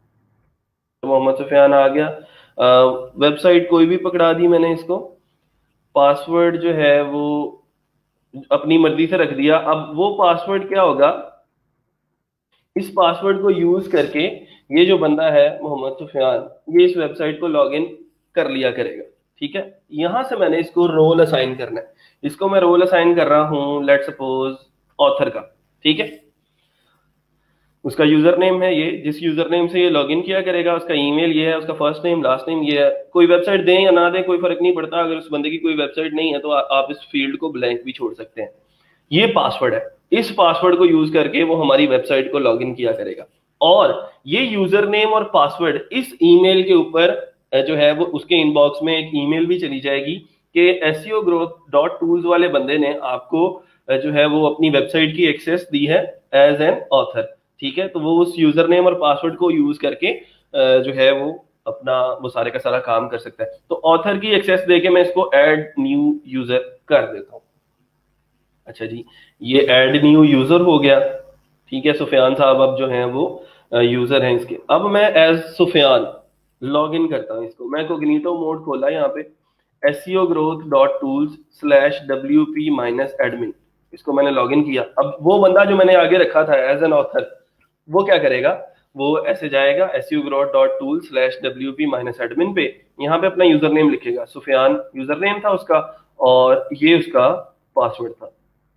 तो मोहम्मद सुफियान आ गया। वेबसाइट कोई भी पकड़ा दी मैंने इसको। पासवर्ड जो है वो अपनी मर्जी से रख दिया। अब वो पासवर्ड क्या होगा इस पासवर्ड को यूज करके ये जो बंदा है मोहम्मद सुफियान, ये इस वेबसाइट को लॉगिन कर लिया करेगा। ठीक है, यहां से मैंने इसको रोल असाइन करना है। इसको मैं रोल असाइन कर रहा हूं, लेट सपोज ऑथर का। ठीक है, उसका यूजर नेम है ये, जिस यूजर नेम से ये लॉगिन किया करेगा, उसका ईमेल ये है, उसका फर्स्ट नेम लास्ट नेम ये है। कोई वेबसाइट दें या ना दें कोई फर्क नहीं पड़ता, अगर उस बंदे की कोई वेबसाइट नहीं है तो आ, आप इस फील्ड को ब्लैंक भी छोड़ सकते हैं। ये पासवर्ड है, इस पासवर्ड को यूज करके वो हमारी वेबसाइट को लॉगिन किया करेगा, और ये यूजर नेम और पासवर्ड इस ईमेल के ऊपर जो है वो उसके इनबॉक्स में एक ईमेल भी चली जाएगी कि एसईओ ग्रोथ डॉट टूल्स वाले बंदे ने आपको जो है वो अपनी वेबसाइट की एक्सेस दी है एज एन ऑथर। ठीक है, तो वो उस यूजर नेम और पासवर्ड को यूज करके जो है वो अपना वो सारे का सारा काम कर सकता है। तो ऑथर की एक्सेस देके मैं इसको ऐड न्यू यूजर कर देता हूँ। अच्छा जी, ये ऐड न्यू यूजर हो गया। ठीक है, सुफियान साहब अब जो हैं वो यूजर हैं इसके। अब मैं एज सुफियान लॉग इन करता हूँ इसको। मैं कोग्निटो मोड खोला यहाँ पे, SEO growth dot tools slash W P minus admin, इसको मैंने लॉग इन किया। अब वो बंदा जो मैंने आगे रखा था एज एन ऑथर, वो क्या करेगा, वो ऐसे जाएगा SEO growth dot tools slash W P minus admin पे, यहाँ पे अपना यूजर नेम लिखेगा, सुफियान यूजर नेम था उसका और ये उसका पासवर्ड था।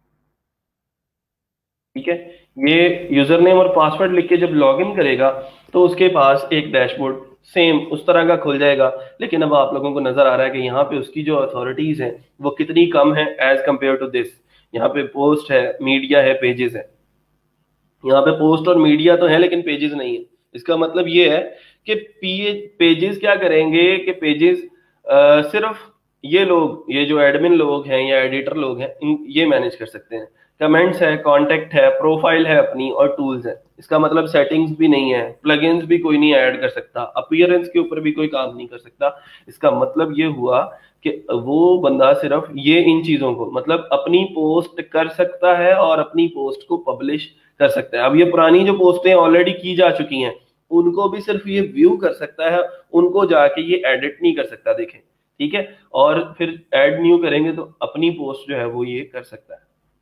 ठीक है, ये यूजर नेम और पासवर्ड लिख के जब लॉगिन करेगा तो उसके पास एक डैशबोर्ड सेम उस तरह का खुल जाएगा। लेकिन अब आप लोगों को नजर आ रहा है कि यहाँ पे उसकी जो अथॉरिटीज हैं वो कितनी कम है एज कंपेयर टू दिस। यहाँ पे पोस्ट है, मीडिया है, पेजेस है। यहाँ पे पोस्ट और मीडिया तो है लेकिन पेजेस नहीं है। इसका मतलब ये है कि पेजेस क्या करेंगे कि पेजेस सिर्फ ये लोग, ये जो एडमिन लोग हैं या एडिटर लोग हैं, इन ये मैनेज कर सकते हैं। कमेंट्स है, कांटेक्ट है, प्रोफाइल है अपनी और टूल्स है। इसका मतलब सेटिंग्स भी नहीं है, प्लगइन्स भी कोई नहीं ऐड कर सकता, अपीयरेंस के ऊपर भी कोई काम नहीं कर सकता। इसका मतलब ये हुआ कि वो बंदा सिर्फ ये इन चीजों को मतलब अपनी पोस्ट कर सकता है और अपनी पोस्ट को पब्लिश कर सकता है। अब ये पुरानी जो पोस्टें ऑलरेडी की जा चुकी हैं उनको भी सिर्फ ये व्यू कर सकता है, उनको जाके ये एडिट नहीं कर सकता। देखें, ठीक है, और फिर ऐड न्यू करेंगे तो अपनी पोस्ट जो है वो ये कर सकता है।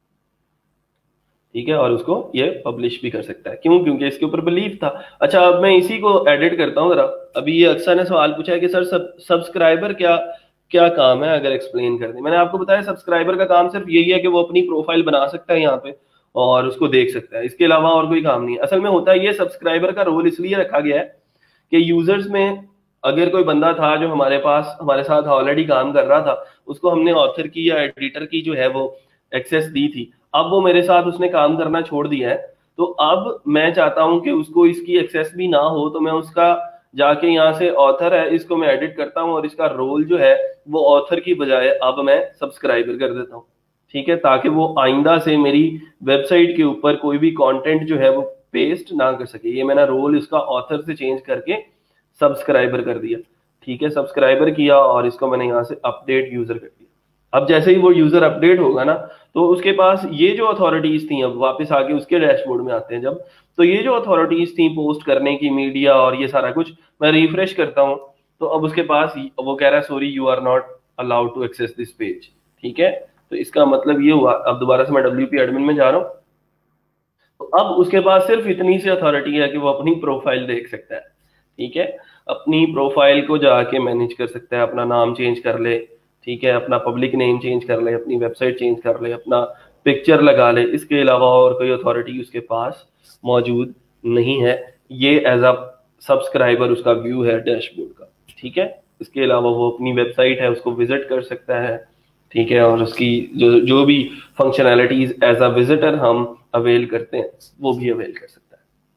ठीक है, और उसको ये पब्लिश भी कर सकता है। क्यों? क्योंकि इसके ऊपर बिलीव था। अच्छा, अब मैं इसी को एडिट करता हूँ जरा। अभी ये अक्सर ने सवाल पूछा है कि सर सब सब्सक्राइबर क्या क्या काम है, अगर एक्सप्लेन कर दें। मैंने आपको बताया सब्सक्राइबर का काम सिर्फ यही है कि वो अपनी प्रोफाइल बना सकता है यहाँ पे और उसको देख सकता है, इसके अलावा और कोई काम नहीं है। असल में होता है ये सब्सक्राइबर का रोल इसलिए रखा गया है कि यूजर्स में अगर कोई बंदा था जो हमारे पास हमारे साथ ऑलरेडी काम कर रहा था, उसको हमने ऑथर की या एडिटर की जो है वो एक्सेस दी थी, अब वो मेरे साथ उसने काम करना छोड़ दिया है, तो अब मैं चाहता हूं कि उसको इसकी एक्सेस भी ना हो, तो मैं उसका जाके यहाँ से ऑथर है इसको मैं एडिट करता हूँ और इसका रोल जो है वो ऑथर की बजाय अब मैं सब्सक्राइबर कर देता हूँ। ठीक है, ताकि वो आइंदा से मेरी वेबसाइट के ऊपर कोई भी कंटेंट जो है वो पेस्ट ना कर सके। ये मैंने रोल इसका ऑथर से चेंज करके सब्सक्राइबर कर दिया। ठीक है, सब्सक्राइबर किया और इसको मैंने यहाँ से अपडेट यूजर कर दिया। अब जैसे ही वो यूजर अपडेट होगा ना, तो उसके पास ये जो अथॉरिटीज थी, अब वापस आके उसके डैशबोर्ड में आते हैं जब, तो ये जो अथॉरिटीज थी पोस्ट करने की, मीडिया और ये सारा कुछ, मैं रिफ्रेश करता हूँ तो अब उसके पास वो कह रहा है sorry you are not allowed to access this page. ठीक है, तो इसका मतलब ये हुआ, अब दोबारा से मैं डब्ल्यू पी एडमिन में जा रहा हूँ, तो अब उसके पास सिर्फ इतनी सी अथॉरिटी है कि वो अपनी प्रोफाइल देख सकता है। ठीक है, अपनी प्रोफाइल को जाके मैनेज कर सकता है, अपना नाम चेंज कर ले, ठीक है, अपना पब्लिक नेम चेंज कर ले, अपनी वेबसाइट चेंज कर ले, अपना पिक्चर लगा ले। इसके अलावा और कोई अथॉरिटी उसके पास मौजूद नहीं है। ये एज अ सब्सक्राइबर उसका व्यू है डैशबोर्ड का। ठीक है, इसके अलावा वो अपनी वेबसाइट है उसको विजिट कर सकता है। ठीक है, और उसकी जो जो भी फंक्शनैलिटीज एज अ विजिटर हम अवेल करते हैं वो भी अवेल कर सकता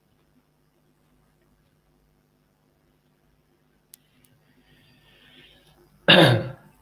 है।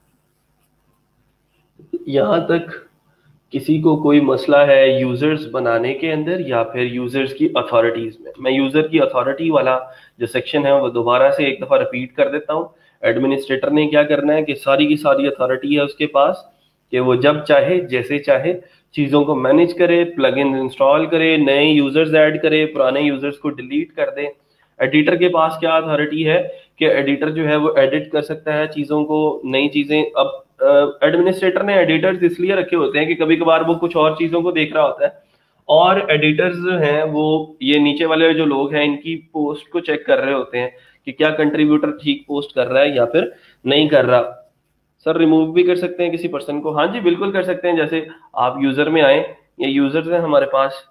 यहाँ तक किसी को कोई मसला है यूजर्स बनाने के अंदर या फिर यूजर्स की अथॉरिटीज में, मैं यूजर की अथॉरिटी वाला जो सेक्शन है वो दोबारा से एक दफा रिपीट कर देता हूँ। एडमिनिस्ट्रेटर ने क्या करना है कि सारी की सारी अथॉरिटी है उसके पास कि वो जब चाहे जैसे चाहे चीजों को मैनेज करे, प्लगइन इंस्टॉल करे, नए यूजर्स ऐड करे, पुराने यूजर्स को डिलीट कर दे। एडिटर के पास क्या अथॉरिटी है कि एडिटर जो है वो एडिट कर सकता है चीजों को, नई चीजें। अब एडमिनिस्ट्रेटर ने एडिटर्स इसलिए रखे होते हैं कि कभी कभार वो कुछ और चीजों को देख रहा होता है और एडिटर्स जो हैं वो ये नीचे वाले जो लोग हैं इनकी पोस्ट को चेक कर रहे होते हैं कि क्या कंट्रीब्यूटर ठीक पोस्ट कर रहा है या फिर नहीं कर रहा। सर रिमूव भी कर सकते हैं किसी पर्सन को? हाँ जी बिल्कुल कर सकते हैं। जैसे आप यूजर में आए, ये यूजर्स हैं हमारे पास,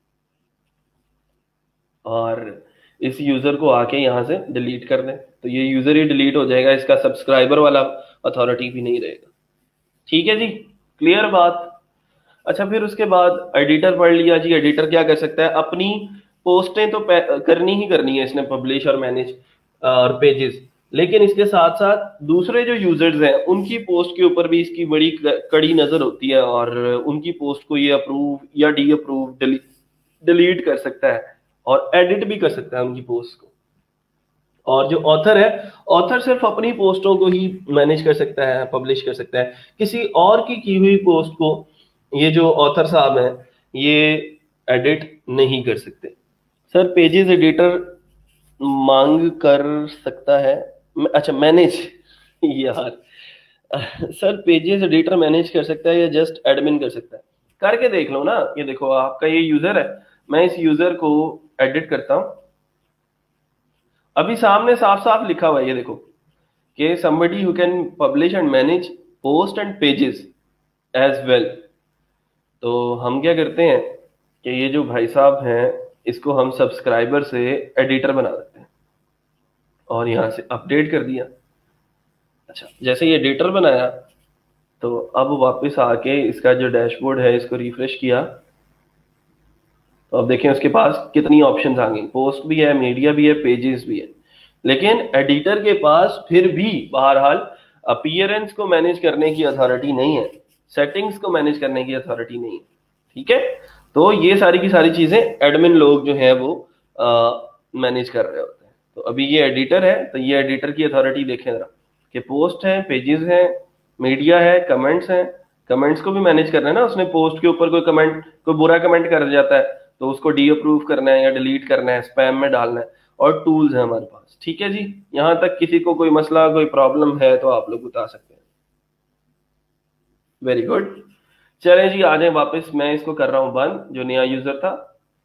और इस यूजर को आके यहाँ से डिलीट कर दें तो ये यूजर ही डिलीट हो जाएगा, इसका सब्सक्राइबर वाला अथॉरिटी भी नहीं रहेगा। ठीक है जी, क्लियर बात। अच्छा फिर उसके बाद एडिटर पढ़ लिया जी। एडिटर क्या कर सकता है? अपनी पोस्टें तो करनी ही करनी है इसने, पब्लिश और मैनेज और पेजेस, लेकिन इसके साथ साथ दूसरे जो यूजर्स हैं उनकी पोस्ट के ऊपर भी इसकी बड़ी कड़ी नजर होती है और उनकी पोस्ट को ये अप्रूव या डी अप्रूव डिलीट कर सकता है और एडिट भी कर सकता है उनकी पोस्ट को। और जो ऑथर है, ऑथर सिर्फ अपनी पोस्टों को ही मैनेज कर सकता है, पब्लिश कर सकता है, किसी और की की हुई पोस्ट को ये जो ऑथर साहब हैं ये एडिट नहीं कर सकते। सर पेजेस एडिटर मांग कर सकता है? अच्छा मैनेज यार सर पेजेस एडिटर मैनेज कर सकता है या जस्ट एडमिन कर सकता है? करके देख लो ना। ये देखो आपका ये यूजर है, मैं इस यूजर को एडिट करता हूं, अभी सामने साफ साफ लिखा हुआ है, ये देखो कि somebody who can publish and manage post and pages as well। तो हम क्या करते हैं कि ये जो भाई साहब हैं इसको हम सब्सक्राइबर से एडिटर बना देते हैं और यहाँ से अपडेट कर दिया। अच्छा जैसे ये एडिटर बनाया तो अब वापस आके इसका जो डैशबोर्ड है इसको रिफ्रेश किया तो अब देखें उसके पास कितनी ऑप्शंस आ गई, पोस्ट भी है, मीडिया भी है, पेजेस भी है। लेकिन एडिटर के पास फिर भी बहरहाल अपीयरेंस को मैनेज करने की अथॉरिटी नहीं है, सेटिंग्स को मैनेज करने की अथॉरिटी नहीं है। ठीक है, तो ये सारी की सारी चीजें एडमिन लोग जो है वो मैनेज कर रहे होते हैं। तो अभी ये एडिटर है तो ये एडिटर की अथॉरिटी देखें जरा कि पोस्ट है, पेजेस है, मीडिया है, कमेंट्स है। कमेंट्स को भी मैनेज करना है ना, उसने पोस्ट के ऊपर कोई कमेंट, कोई बुरा कमेंट कर जाता है तो उसको डी अप्रूव करना है या डिलीट करना है, स्पैम में डालना है, और टूल्स है हमारे पास। ठीक है जी, यहां तक किसी को कोई मसला कोई प्रॉब्लम है तो आप लोग बता सकते हैं। वेरी गुड, चलें जी आ जाए वापस, मैं इसको कर रहा हूं बंद, जो नया यूजर था।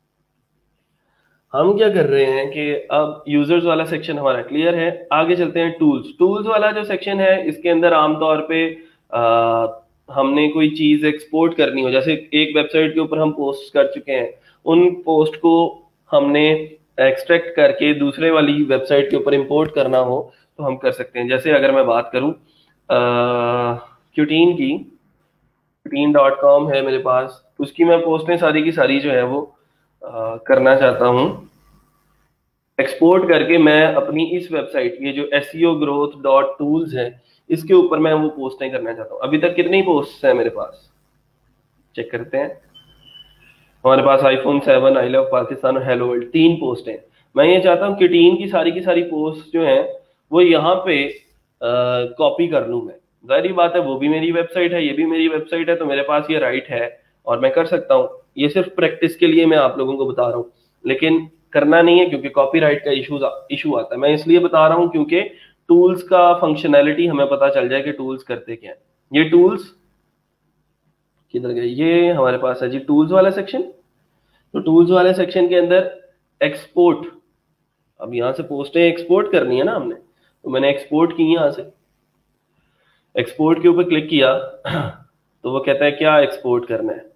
हम क्या कर रहे हैं कि अब यूजर्स वाला सेक्शन हमारा क्लियर है, आगे चलते हैं टूल्स। टूल्स वाला जो सेक्शन है इसके अंदर आमतौर पे आ, हमने कोई चीज एक्सपोर्ट करनी हो, जैसे एक वेबसाइट के ऊपर हम पोस्ट कर चुके हैं, उन पोस्ट को हमने एक्सट्रैक्ट करके दूसरे वाली वेबसाइट के ऊपर इंपोर्ट करना हो तो हम कर सकते हैं। जैसे अगर मैं बात करूं क्यूटीन की, क्यूटीन डॉट कॉम है मेरे पास, उसकी मैं पोस्टें सारी की सारी जो है वो आ, करना चाहता हूं एक्सपोर्ट करके, मैं अपनी इस वेबसाइट, ये जो एसईओ ग्रोथ डॉट टूल्स है, इसके ऊपर मैं वो पोस्टें करना चाहता हूं। अभी तक कितनी पोस्ट है मेरे पास, चेक करते हैं। हमारे पास iPhone seven, I love Pakistan और हेलो वर्ल्ड, तीन पोस्ट हैं। मैं ये चाहता हूँ कि टीम की सारी की सारी पोस्ट जो हैं वो यहाँ पे कॉपी कर लूँ मैं। जाहिर बात है वो भी मेरी वेबसाइट है, ये भी मेरी वेबसाइट है, तो मेरे पास ये राइट है और मैं कर सकता हूँ। ये सिर्फ प्रैक्टिस के लिए मैं आप लोगों को बता रहा हूँ, लेकिन करना नहीं है क्योंकि कॉपीराइट का इशू इशू आता है। मैं इसलिए बता रहा हूँ क्योंकि टूल्स का फंक्शनैलिटी हमें पता चल जाए कि टूल्स करते क्या है। ये टूल्स किधर गए, ये हमारे पास है जी टूल्स वाला सेक्शन। तो टूल्स वाले सेक्शन के अंदर एक्सपोर्ट, अब यहां से पोस्टें एक्सपोर्ट करनी है ना हमने, तो मैंने एक्सपोर्ट की, यहां से एक्सपोर्ट के ऊपर क्लिक किया तो वो कहता है क्या एक्सपोर्ट करना है,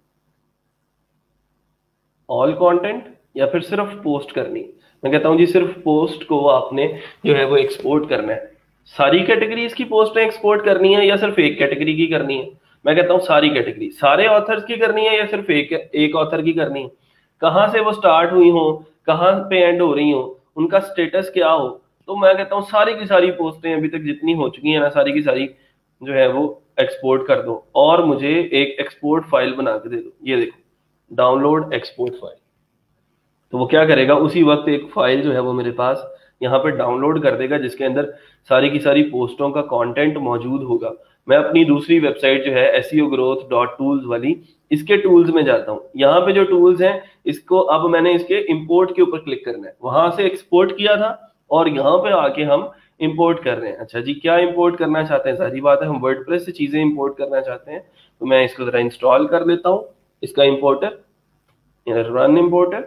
ऑल कंटेंट या फिर सिर्फ पोस्ट करनी। मैं कहता हूं जी सिर्फ पोस्ट को आपने जो है वो एक्सपोर्ट करना है। सारी कैटेगरीज की पोस्टें एक्सपोर्ट करनी है या सिर्फ एक कैटेगरी की करनी है? मैं कहता हूं सारी कैटेगरी, सारे ऑथर्स की करनी है या सिर्फ एक एक ऑथर की करनी है, कहां से वो स्टार्ट हुई हो, कहां पे एंड हो रही हो, उनका स्टेटस क्या हो। तो मैं कहता हूं सारी की सारी पोस्टें अभी तक जितनी हो चुकी है ना, सारी की सारी जो है वो एक्सपोर्ट कर दो और मुझे एक एक्सपोर्ट फाइल बना के दे दो। ये देखो डाउनलोड एक्सपोर्ट फाइल, तो वो क्या करेगा, उसी वक्त एक फाइल जो है वो मेरे पास यहाँ पे डाउनलोड कर देगा जिसके अंदर सारी की सारी पोस्टों का कंटेंट मौजूद होगा। मैं अपनी दूसरी वेबसाइट जो है एसईओ ग्रोथ डॉट टूल्स वाली, इसके टूल्स में जाता हूँ। यहाँ पे जो टूल्स हैं इसको अब मैंने इसके इंपोर्ट के ऊपर क्लिक करना है, वहां से एक्सपोर्ट किया था और यहाँ पे आके हम इंपोर्ट कर रहे हैं। अच्छा जी, क्या इंपोर्ट करना चाहते हैं? सारी बात है, हम वर्डप्रेस से चीजें इंपोर्ट करना चाहते हैं, तो मैं इसको जरा इंस्टॉल कर लेता हूँ, इसका इंपोर्टर। रन इम्पोर्टर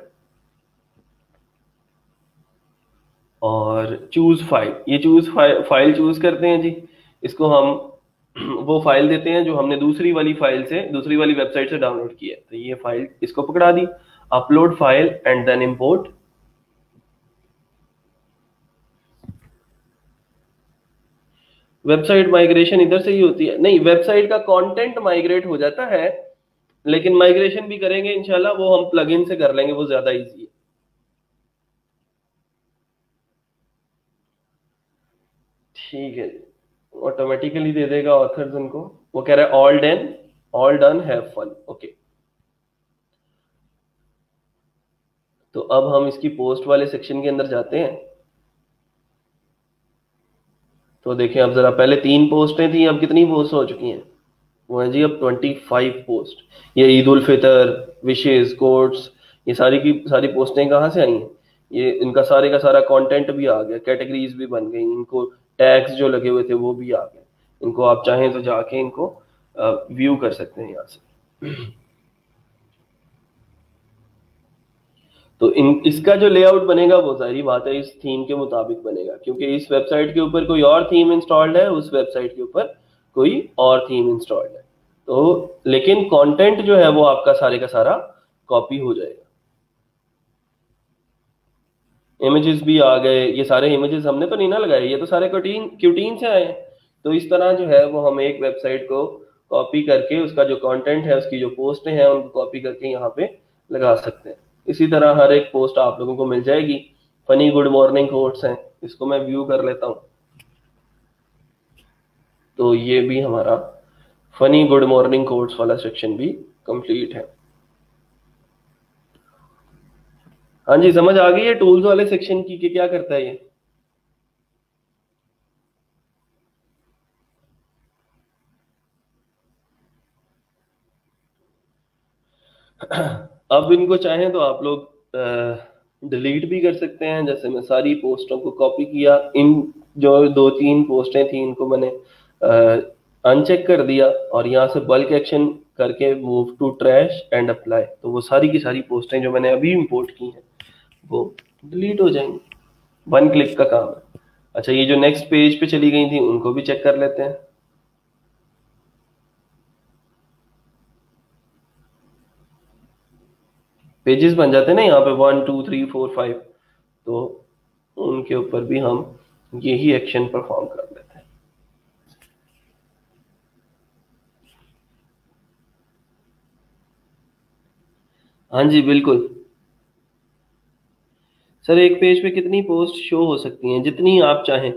और चूज फाइल, ये चूज फाइल फाइल चूज करते हैं जी। इसको हम वो फाइल देते हैं जो हमने दूसरी वाली फाइल से, दूसरी वाली वेबसाइट से डाउनलोड की है। तो ये फाइल इसको पकड़ा दी, upload file and then import. Website migration इधर से ही होती है, नहीं वेबसाइट का कंटेंट माइग्रेट हो जाता है, लेकिन माइग्रेशन भी करेंगे इंशाल्लाह, वो हम प्लगइन से कर लेंगे, वो ज्यादा इजी है। ठीक है, ऑटोमेटिकली दे देगा ऑथर्स उनको। वो कह रहा है all done, all done, have fun. Okay, तो अब हम इसकी पोस्ट वाले सेक्शन के अंदर जाते हैं। तो देखें अब जरा, पहले तीन पोस्टें थी, अब कितनी पोस्ट हो चुकी हैं? वो है जी अब ट्वेंटी फाइव पोस्ट। ये ईद उल फितर, विशेष, कोट्स, ये सारी की सारी पोस्टें कहाँ से आई हैं? ये इनका सारे का सारा कंटेंट भी आ गया, कैटेगरीज भी बन गई, इनको टैग्स जो लगे हुए थे वो भी आ गए। इनको आप चाहें तो जाके इनको व्यू कर सकते हैं यहाँ से। तो इन इसका जो लेआउट बनेगा वो सारी बात है इस थीम के मुताबिक बनेगा, क्योंकि इस वेबसाइट के ऊपर कोई और थीम इंस्टॉल्ड है, उस वेबसाइट के ऊपर कोई और थीम इंस्टॉल्ड है। तो लेकिन कंटेंट जो है वो आपका सारे का सारा कॉपी हो जाएगा। इमेजेस भी आ गए, ये सारे इमेजेस हमने तो नहीं ना लगाए, ये तो सारे क्यूटीन क्यूटीन से आए हैं। तो इस तरह जो है वो हम एक वेबसाइट को कॉपी करके उसका जो कंटेंट है, उसकी जो पोस्टें हैं उनको कॉपी करके यहाँ पे लगा सकते हैं। इसी तरह हर एक पोस्ट आप लोगों को मिल जाएगी। फनी गुड मॉर्निंग कोट्स हैं, इसको मैं व्यू कर लेता हूँ। तो ये भी हमारा फनी गुड मॉर्निंग कोट्स वाला सेक्शन भी कंप्लीट है। हाँ जी, समझ आ गई है टूल्स वाले सेक्शन की कि क्या करता है ये? अब इनको चाहें तो आप लोग डिलीट भी कर सकते हैं। जैसे मैं सारी पोस्टों को कॉपी किया, इन जो दो तीन पोस्टें थी इनको मैंने अनचेक कर दिया और यहाँ से बल्क एक्शन करके move to trash and apply, तो वो सारी की सारी पोस्टें जो मैंने अभी इंपोर्ट की हैं वो डिलीट हो जाएंगी। वन क्लिक का काम है। अच्छा, ये जो नेक्स्ट पेज पे चली गई थी उनको भी चेक कर लेते हैं। पेजेस बन जाते हैं ना यहाँ पे, one two three four five, तो उनके ऊपर भी हम यही एक्शन परफॉर्म कर लेते हैं। हाँ जी बिल्कुल सर, एक पेज पे कितनी पोस्ट शो हो सकती हैं? जितनी आप चाहें।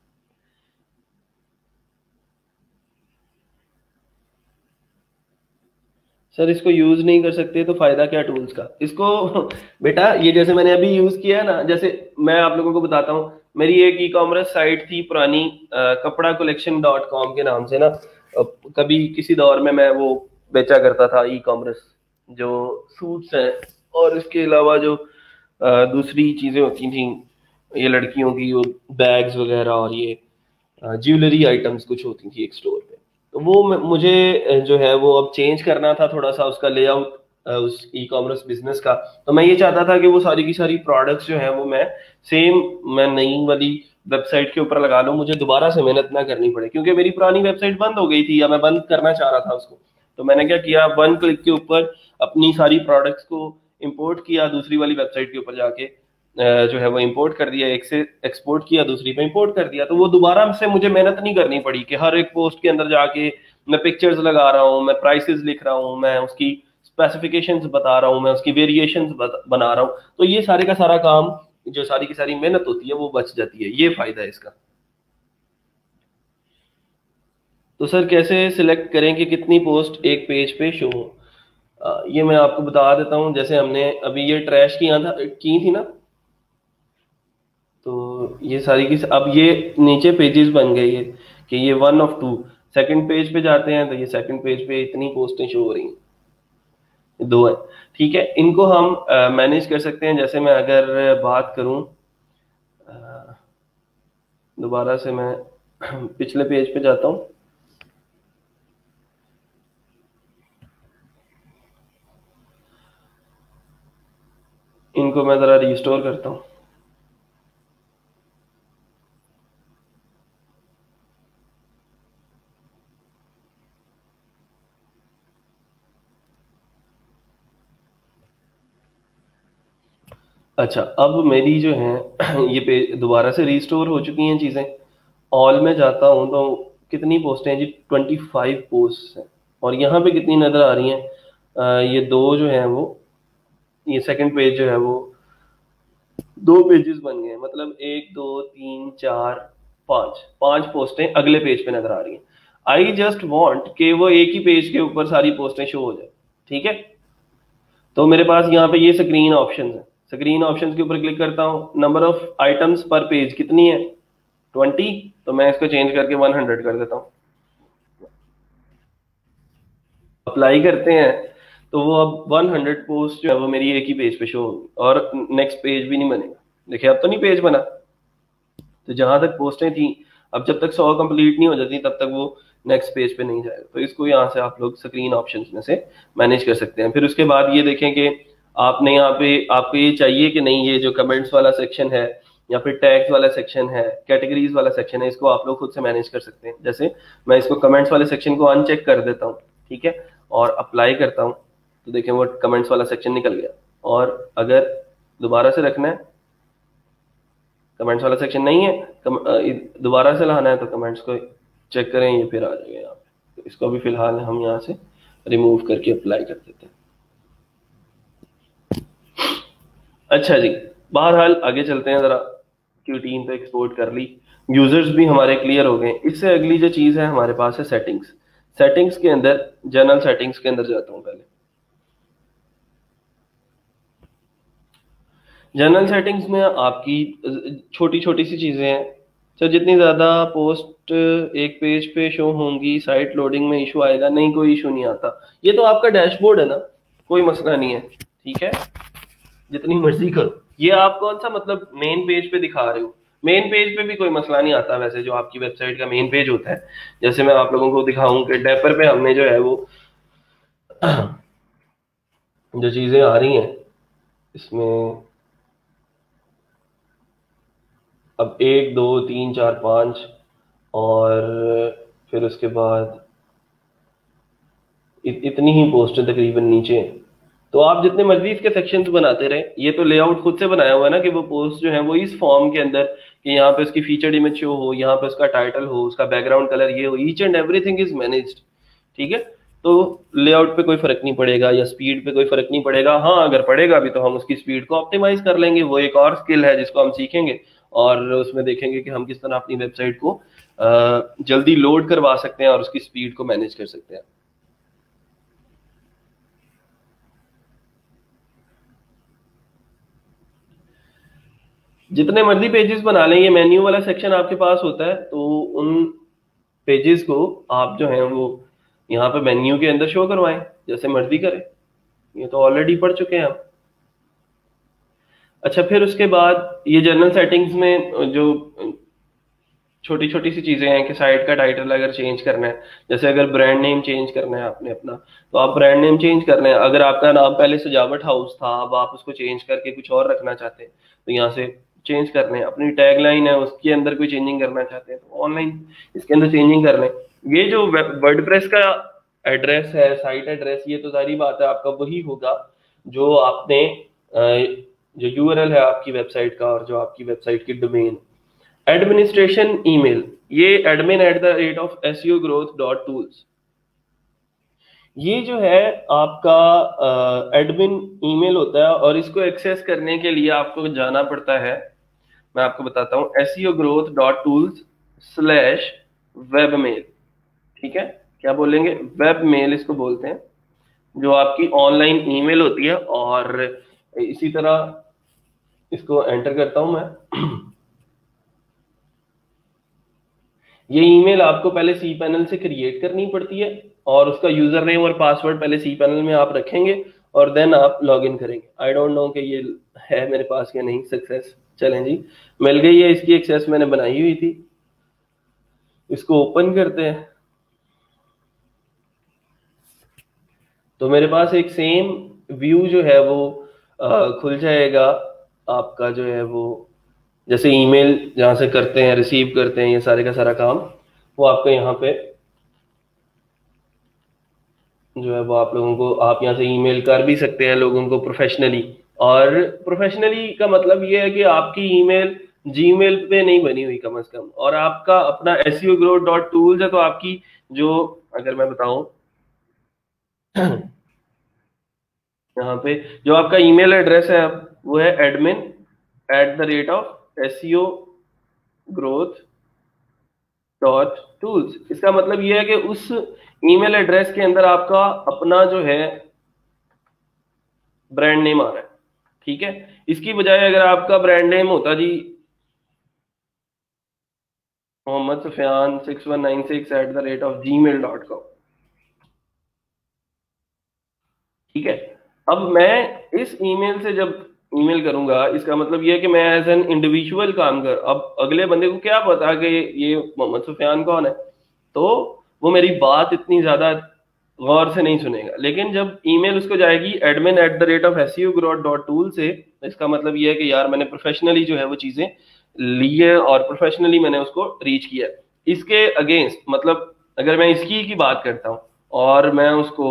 सर इसको यूज नहीं कर सकते तो फायदा क्या टूल्स का? इसको बेटा ये जैसे मैंने अभी यूज किया है ना, जैसे मैं आप लोगों को बताता हूँ, मेरी एक ई कॉमर्स साइट थी पुरानी, अ, कपड़ा कलेक्शन डॉट कॉम के नाम से ना। अ, कभी किसी दौर में मैं वो बेचा करता था ई कॉमर्स, जो सूट्स हैं और इसके अलावा जो अ, दूसरी चीजें होती थी, ये लड़कियों की वो बैग्स वगैरह और ये ज्वेलरी आइटम्स कुछ होती थी एक स्टोर पे। तो वो म- मुझे अ, जो है वो अब चेंज करना था थोड़ा सा उसका लेआउट, उस ई कॉमर्स बिजनेस का। तो मैं ये चाहता था कि वो सारी की सारी प्रोडक्ट्स जो है वो मैं सेम मैं नई वाली वेबसाइट के ऊपर लगा लूँ, मुझे दोबारा से मेहनत ना करनी पड़े, क्योंकि मेरी पुरानी वेबसाइट बंद हो गई थी या मैं बंद करना चाह रहा था उसको। तो मैंने क्या किया, वन क्लिक के ऊपर अपनी सारी प्रोडक्ट्स को इंपोर्ट किया, दूसरी वाली वेबसाइट के ऊपर जाके अ, जो है वो इंपोर्ट कर दिया, एक से एक्सपोर्ट किया दूसरी पे इंपोर्ट कर दिया। तो वो दोबारा से मुझे मेहनत नहीं करनी पड़ी कि हर एक पोस्ट के अंदर जाके मैं पिक्चर्स लगा रहा हूँ, मैं प्राइसेस लिख रहा हूँ, मैं उसकी स्पेसिफिकेशंस बता रहा हूँ, मैं उसकी वेरिएशंस बना रहा हूँ। तो ये सारे का सारा काम, जो सारी की सारी मेहनत होती है वो बच जाती है। ये फायदा है इसका। तो सर कैसे सिलेक्ट करें कि कितनी पोस्ट एक पेज पे शो हो? अ, ये मैं आपको बता देता हूँ। जैसे हमने अभी ये ट्रैश की था की थी ना, तो ये सारी की अब ये नीचे पेजेस बन गए ये कि ये one of two. Second page पे जाते हैं तो ये सेकंड पेज पे इतनी पोस्टें शो हो रही हैं, दो है। ठीक है, इनको हम मैनेज कर सकते हैं। जैसे मैं अगर बात करूं, अ, दोबारा से मैं पिछले पेज पे जाता हूं। इनको मैं ज़रा रिस्टोर करता हूँ। अच्छा, अब मेरी जो है ये पेज दोबारा से रिस्टोर हो चुकी हैं चीज़ें। ऑल में जाता हूँ तो कितनी पोस्टें हैं जी? ट्वेंटी फाइव पोस्ट हैं। और यहाँ पे कितनी नज़र आ रही हैं? अ, ये दो जो हैं वो, ये सेकंड पेज जो है वो दो पेजेस बन गए, मतलब एक दो तीन चार पांच पांच पोस्टें अगले पेज पे नजर आ रही हैं। आई जस्ट वांट कि वो एक ही पेज के ऊपर सारी पोस्टें शो हो जाए, ठीक है। तो मेरे पास यहाँ पे ये स्क्रीन ऑप्शन है, स्क्रीन ऑप्शन के ऊपर क्लिक करता हूँ। Number of items per page कितनी है? ट्वेंटी। तो मैं इसको चेंज करके वन हंड्रेड कर देता हूँ। अप्लाई करते हैं तो वो अब वन हंड्रेड पोस्ट जो है वो मेरी एक ही पेज पे शो होगी और नेक्स्ट पेज भी नहीं बनेगा। देखिए अब तो नहीं पेज बना। तो जहां तक पोस्टें थी, अब जब तक सौ कंप्लीट नहीं हो जाती तब तक वो नेक्स्ट पेज पे नहीं जाएगा। तो इसको यहाँ से आप लोग स्क्रीन ऑप्शंस में से मैनेज कर सकते हैं। फिर उसके बाद ये देखें कि आपने यहाँ पे आपको ये चाहिए कि नहीं, ये जो कमेंट्स वाला सेक्शन है या फिर टैग्स वाला सेक्शन है, कैटेगरीज वाला सेक्शन है, इसको आप लोग खुद से मैनेज कर सकते हैं। जैसे मैं इसको कमेंट्स वाले सेक्शन को अनचेक कर देता हूँ, ठीक है, और अप्लाई करता हूँ, तो देखें वो कमेंट्स वाला सेक्शन निकल गया। और अगर दोबारा से रखना है, कमेंट्स वाला सेक्शन नहीं है, दोबारा से लाना है, तो कमेंट्स को चेक करें, ये फिर आ जाएगा यहाँ पे। तो इसको भी फिलहाल हम यहाँ से रिमूव करके अप्लाई कर देते हैं। अच्छा जी, बहरहाल आगे चलते हैं जरा। क्यूटीन तो एक्सपोर्ट कर ली, यूजर्स भी हमारे क्लियर हो गए। इससे अगली जो चीज है हमारे पास है सेटिंग्स। सेटिंग्स के अंदर जनरल सेटिंग्स के अंदर जाता हूँ पहले। जनरल सेटिंग्स में आपकी छोटी छोटी सी चीजें हैं। तो जितनी ज्यादा पोस्ट एक पेज पे शो होंगी, साइट लोडिंग में इशू आएगा? नहीं, कोई इशू नहीं आता। ये तो आपका डैशबोर्ड है ना, कोई मसला नहीं है, ठीक है, जितनी मर्जी करो। ये आप कौन सा मतलब मेन पेज पे दिखा रहे हो? मेन पेज पे भी कोई मसला नहीं आता वैसे, जो आपकी वेबसाइट का मेन पेज होता है। जैसे मैं आप लोगों को दिखाऊं कि डेपर पे हमने जो है वो जो चीजें आ रही हैं इसमें, अब एक दो तीन चार पाँच और फिर उसके बाद इत, इतनी ही पोस्टें तकरीबन नीचे हैं। तो आप जितने मर्जी इसके सेक्शंस बनाते रहे, ये तो लेआउट खुद से बनाया हुआ है ना कि वो पोस्ट जो है वो इस फॉर्म के अंदर, कि यहाँ पे उसकी फीचर्ड इमेज शो हो, यहाँ पे उसका टाइटल हो, उसका बैकग्राउंड कलर ये हो, each and everything is managed, ठीक है। तो लेआउट पे कोई फर्क नहीं पड़ेगा या स्पीड पे कोई फर्क नहीं पड़ेगा। हाँ, अगर पड़ेगा भी तो हम उसकी स्पीड को ऑप्टिमाइज कर लेंगे, वो एक और स्किल है जिसको हम सीखेंगे और उसमें देखेंगे कि हम किस तरह अपनी वेबसाइट को जल्दी लोड करवा सकते हैं और उसकी स्पीड को मैनेज कर सकते हैं। जितने मर्जी पेजेस बना लें, ये मेन्यू वाला सेक्शन आपके पास होता है, तो उन पेजेस को आप जो है वो यहाँ पे मेन्यू के अंदर शो करवाएं, जैसे मर्जी करें। ये तो ऑलरेडी पढ़ चुके हैं हम। अच्छा, फिर उसके बाद ये जनरल सेटिंग्स में जो छोटी छोटी सी चीजें हैं कि साइट का टाइटल अगर चेंज करना है, जैसे अगर ब्रांड नेम चेंज करना है आपने अपना, तो आप ब्रांड नेम चेंज कर लें। अगर आपका नाम पहले सजावट हाउस था, अब आप उसको चेंज करके कुछ और रखना चाहते हैं, तो यहाँ से चेंज कर लें। अपनी टैग लाइन है उसके अंदर कोई चेंजिंग करना चाहते हैं तो ऑनलाइन इसके अंदर चेंजिंग कर लें। ये जो वर्डप्रेस का एड्रेस है, साइट एड्रेस, ये तो सारी बात है आपका वही होगा जो आपने जो यूआरएल है आपकी वेबसाइट का और जो आपकी वेबसाइट की डोमेन। एडमिनिस्ट्रेशन ईमेल, ये admin at the rate of SEO growth dot tools, ये जो है आपका एडमिन ईमेल होता है और इसको एक्सेस करने के लिए आपको जाना पड़ता है, मैं आपको बताता हूँ, SEO growth dot tools slash web mail, ठीक है। क्या बोलेंगे? वेब मेल इसको बोलते हैं, जो आपकी ऑनलाइन ईमेल होती है। और इसी तरह इसको एंटर करता हूं मैं। ये ईमेल आपको पहले सी पैनल से क्रिएट करनी पड़ती है और उसका यूजर नेम और पासवर्ड पहले सी पैनल में आप रखेंगे और देन आप लॉग इन करेंगे। आई डोंट नो कि ये है मेरे पास या नहीं सक्सेस। चलें जी, मिल गई है, इसकी एक्सेस मैंने बनाई हुई थी। इसको ओपन करते हैं तो मेरे पास एक सेम व्यू जो है वो खुल जाएगा आपका जो है वो, जैसे ईमेल जहाँ से करते हैं, रिसीव करते हैं, ये सारे का सारा काम वो आपको यहाँ पे जो है वो आप लोगों को, आप यहाँ से ईमेल कर भी सकते हैं लोगों को प्रोफेशनली। और प्रोफेशनली का मतलब ये है कि आपकी ईमेल जीमेल पे नहीं बनी हुई कम से कम, और आपका अपना एसईओ ग्रोथ डॉट टूल्स है, तो आपकी जो, अगर मैं बताऊं यहाँ पे जो आपका ईमेल एड्रेस है वो है admin at the rate of SEO growth dot tools. इसका मतलब ये है कि उस ईमेल एड्रेस के अंदर आपका अपना जो है ब्रांड नेम आ रहा है, ठीक है। इसकी बजाय अगर आपका ब्रांड नेम होता जी Mohammad Sufiyan six one nine six at the rate of Gmail dot com, ठीक है। अब मैं इस ईमेल से जब ईमेल करूंगा, इसका मतलब ये है कि मैं एज एन इंडिविजुअल काम कर, अब अगले बंदे को क्या पता कि ये मोहम्मद सुफियान कौन है, तो वो मेरी बात इतनी ज्यादा गौर से नहीं सुनेगा। लेकिन जब ईमेल उसको जाएगी admin at the rate of S U growth dot tool से, तो इसका मतलब ये है कि यार मैंने प्रोफेशनली जो है वो चीजें ली है और प्रोफेशनली मैंने उसको रीच किया। इसके अगेंस्ट मतलब अगर मैं इसकी की बात करता हूँ और मैं उसको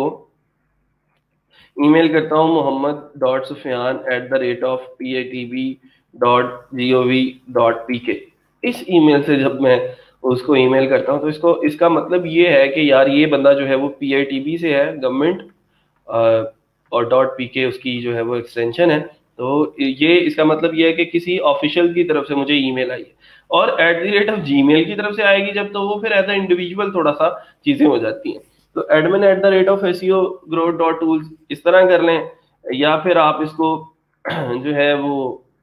ईमेल करता हूँ Mohammad dot Sufiyan at the rate of P A T B dot G O V dot P K, इस ईमेल से जब मैं उसको ईमेल करता हूँ तो इसको, इसका मतलब ये है कि यार ये बंदा जो है वो पी आई टी बी से है, गवर्नमेंट, और डॉट पी के उसकी जो है वो एक्सटेंशन है। तो ये इसका मतलब ये है कि किसी ऑफिशियल की तरफ से मुझे ईमेल आई है, और at the rate of Gmail की तरफ से आएगी जब, तो वो फिर एज ए इंडिविजुअल थोड़ा सा चीजें हो जाती हैं। तो admin at the rate of SEO growth dot tools इस तरह कर लें, या फिर आप इसको जो है वो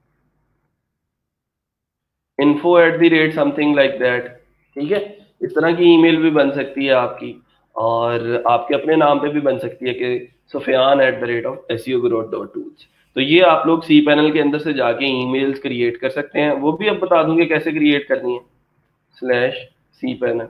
info at the rate something like that, ठीक है। इस तरह की ईमेल भी बन सकती है आपकी, और आपके अपने नाम पे भी बन सकती है कि Sufiyan at the rate of SEO growth dot tools. तो ये आप लोग सी पैनल के अंदर से जाके ईमेल्स क्रिएट कर सकते हैं, वो भी अब बता दूंगे कैसे क्रिएट करनी है, स्लैश सी पैनल।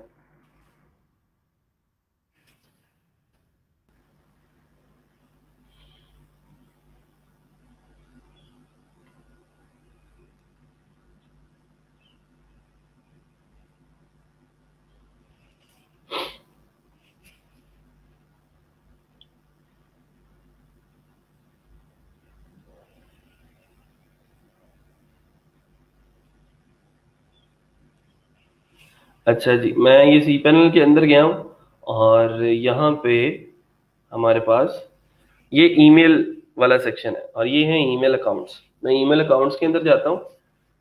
अच्छा जी, मैं ये सी पैनल के अंदर गया हूँ, और यहाँ पे हमारे पास ये ईमेल वाला सेक्शन है, और ये है ईमेल अकाउंट्स। मैं ईमेल अकाउंट्स के अंदर जाता हूँ।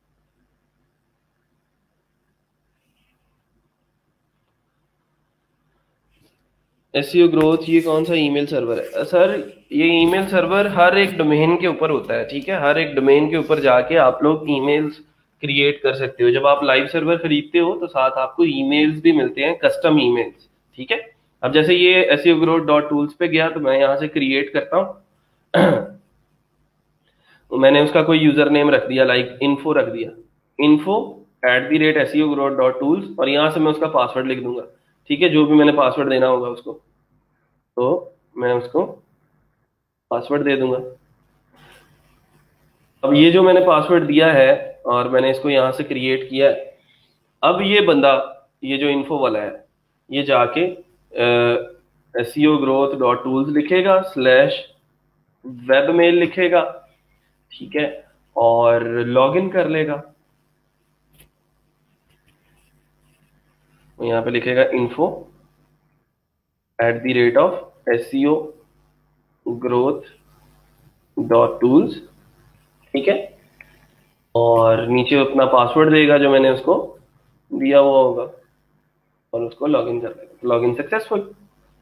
एसईओ ग्रोथ, ये कौन सा ईमेल सर्वर है सर? ये ईमेल सर्वर हर एक डोमेन के ऊपर होता है, ठीक है। हर एक डोमेन के ऊपर जाके आप लोग ईमेल्स क्रिएट कर सकते हो। जब आप लाइव सर्वर खरीदते हो तो साथ आपको ईमेल्स भी मिलते हैं, कस्टम ईमेल्स, ठीक है। अब जैसे ये एसईओ ग्रोथ डॉट टूल्स पे गया तो मैं यहाँ से क्रिएट करता हूँ मैंने उसका कोई यूजर नेम रख दिया, लाइक इन्फो रख दिया, info at the rate SEO growth dot tools, और यहाँ से मैं उसका पासवर्ड लिख दूंगा, ठीक है, जो भी मैंने पासवर्ड देना होगा उसको, तो मैं उसको पासवर्ड दे दूंगा। अब ये जो मैंने पासवर्ड दिया है और मैंने इसको यहाँ से क्रिएट किया है, अब ये बंदा, ये जो इन्फो वाला है, ये जाके एसईओ ग्रोथ डॉट टूल्स लिखेगा, स्लैश वेब मेल लिखेगा, ठीक है, और लॉगिन कर लेगा। यहाँ पे लिखेगा info at the rate of SEO growth dot tools, ठीक है, और नीचे अपना पासवर्ड देगा जो मैंने उसको दिया हुआ होगा, और उसको लॉगिन कर देगा। Login successful.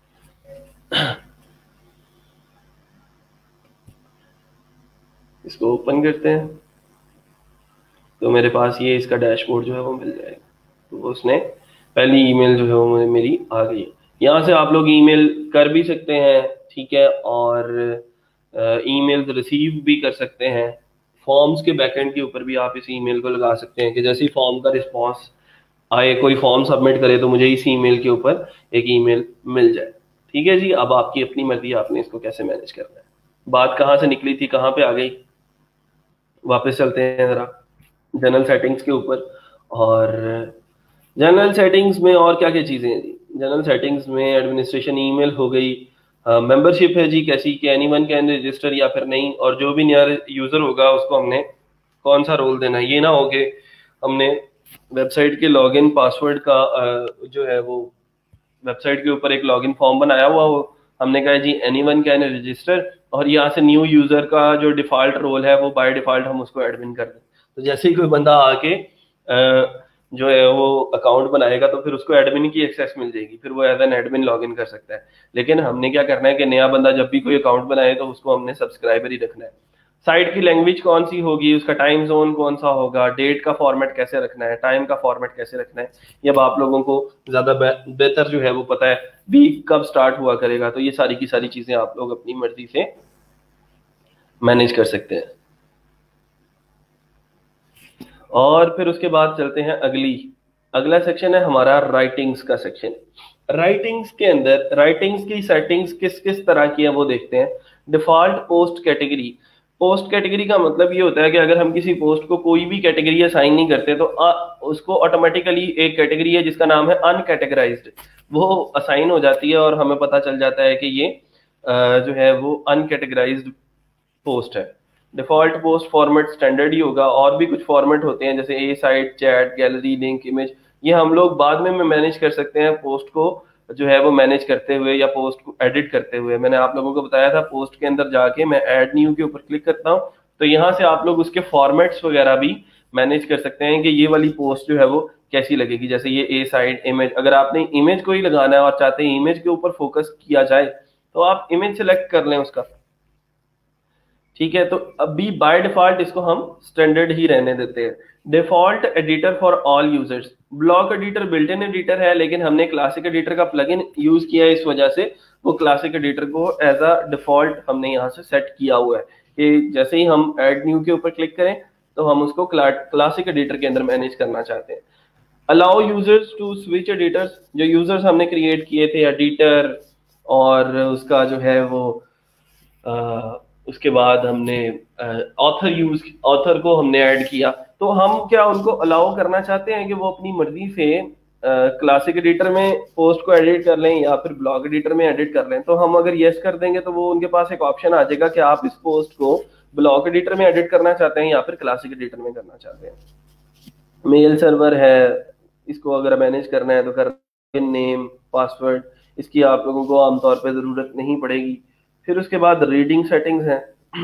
इसको ओपन करते हैं तो मेरे पास ये इसका डैशबोर्ड जो है वो मिल जाएगा। तो उसने पहली ईमेल जो है वो मेरी आ गई है। यहाँ से आप लोग ईमेल कर भी सकते हैं, ठीक है, और ईमेल रिसीव भी कर सकते हैं। फॉर्म्स के बैकएंड के ऊपर भी आप इस ईमेल को लगा सकते हैं कि जैसे ही फॉर्म का रिस्पॉन्स आए, कोई फॉर्म सबमिट करे, तो मुझे इस ईमेल के ऊपर एक ईमेल मिल जाए, ठीक है जी। अब आपकी अपनी मर्जी, आपने इसको कैसे मैनेज करना है। बात कहाँ से निकली थी, कहाँ पे आ गई, वापस चलते हैं जरा जनरल सेटिंग्स के ऊपर। और जनरल सेटिंग्स में और क्या क्या चीज़ें हैं जी? जनरल सेटिंग्स में एडमिनिस्ट्रेशन ईमेल हो गई, मेंबरशिप है जी कैसी कि एनीवन कैन रजिस्टर या फिर नहीं, और जो भी नया यूज़र होगा उसको हमने कौन सा रोल देना है। ये ना हो कि हमने वेबसाइट के लॉगिन पासवर्ड का अ, जो है वो वेबसाइट के ऊपर एक लॉगिन फॉर्म बनाया हुआ हो, हमने कहा जी एनीवन कैन रजिस्टर, और यहाँ से न्यू यूज़र का जो डिफ़ॉल्ट रोल है वो बाय डिफ़ॉल्ट हम उसको एडमिन कर दें। तो जैसे ही कोई बंदा आके अ, जो है वो अकाउंट बनाएगा तो फिर उसको एडमिन की एक्सेस मिल जाएगी, फिर वो एज एन एडमिन लॉगिन कर सकता है। लेकिन हमने क्या करना है कि नया बंदा जब भी कोई अकाउंट बनाए तो उसको हमने सब्सक्राइबर ही रखना है। साइट की लैंग्वेज कौन सी होगी, उसका टाइम जोन कौन सा होगा, डेट का फॉर्मेट कैसे रखना है, टाइम का फॉर्मेट कैसे रखना है, ये अब आप लोगों को ज्यादा बेहतर जो है वो पता है, वीक कब स्टार्ट हुआ करेगा, तो ये सारी की सारी चीजें आप लोग अपनी मर्जी से मैनेज कर सकते हैं। और फिर उसके बाद चलते हैं अगली अगला सेक्शन है हमारा राइटिंग्स का सेक्शन। राइटिंग्स के अंदर राइटिंग्स की सेटिंग्स किस किस तरह की है वो देखते हैं। Default post category. Post category का मतलब ये होता है कि अगर हम किसी पोस्ट को कोई भी कैटेगरी असाइन नहीं करते तो आ, उसको ऑटोमेटिकली एक कैटेगरी है जिसका नाम है अनकैटेगराइज्ड, वो असाइन हो जाती है और हमें पता चल जाता है कि ये आ, जो है वो अनकैटेगराइज्ड पोस्ट है। डिफॉल्ट पोस्ट फॉर्मेट स्टैंडर्ड ही होगा, और भी कुछ फॉर्मेट होते हैं जैसे aside, chat, gallery, link, image, ये हम लोग बाद में मैनेज कर सकते हैं पोस्ट को जो है वो मैनेज करते हुए या पोस्ट को एडिट करते हुए। मैंने आप लोगों को बताया था पोस्ट के अंदर जाके मैं ऐड न्यू के ऊपर क्लिक करता हूँ तो यहाँ से आप लोग उसके फॉर्मेट्स वगैरह भी मैनेज कर सकते हैं कि ये वाली पोस्ट जो है वो कैसी लगेगी। जैसे ये ए साइड इमेज, अगर आपने इमेज को ही लगाना है और चाहते हैं इमेज के ऊपर फोकस किया जाए तो आप इमेज सेलेक्ट कर लें उसका, ठीक है। तो अभी बाय डिफॉल्ट इसको हम स्टैंडर्ड ही रहने देते हैं। Default editor for all users. Block editor built in editor है, लेकिन हमने क्लासिक एडिटर का प्लगइन यूज किया है, इस वजह से वो क्लासिक एडिटर को एज अ डिफॉल्ट हमने यहाँ से सेट किया हुआ है कि जैसे ही हम ऐड न्यू के ऊपर क्लिक करें तो हम उसको क्लासिक एडिटर के अंदर मैनेज करना चाहते हैं। Allow users to switch editors. जो यूजर्स हमने क्रिएट किए थे एडिटर और उसका जो है वो आ, उसके बाद हमने ऑथर यूज ऑथर को हमने ऐड किया, तो हम क्या उनको अलाउ करना चाहते हैं कि वो अपनी मर्जी से क्लासिक एडिटर में पोस्ट को एडिट कर लें या फिर ब्लॉग एडिटर में एडिट कर लें। तो हम अगर यस कर देंगे तो वो उनके पास एक ऑप्शन आ जाएगा कि आप इस पोस्ट को ब्लॉग एडिटर में एडिट करना चाहते हैं या फिर क्लासिक एडिटर में करना चाहते हैं। मेल सर्वर है, इसको अगर मैनेज करना है तो कर, नेम, पासवर्ड, इसकी आप लोगों को आमतौर पर जरूरत नहीं पड़ेगी। फिर उसके बाद रीडिंग सेटिंग्स हैं।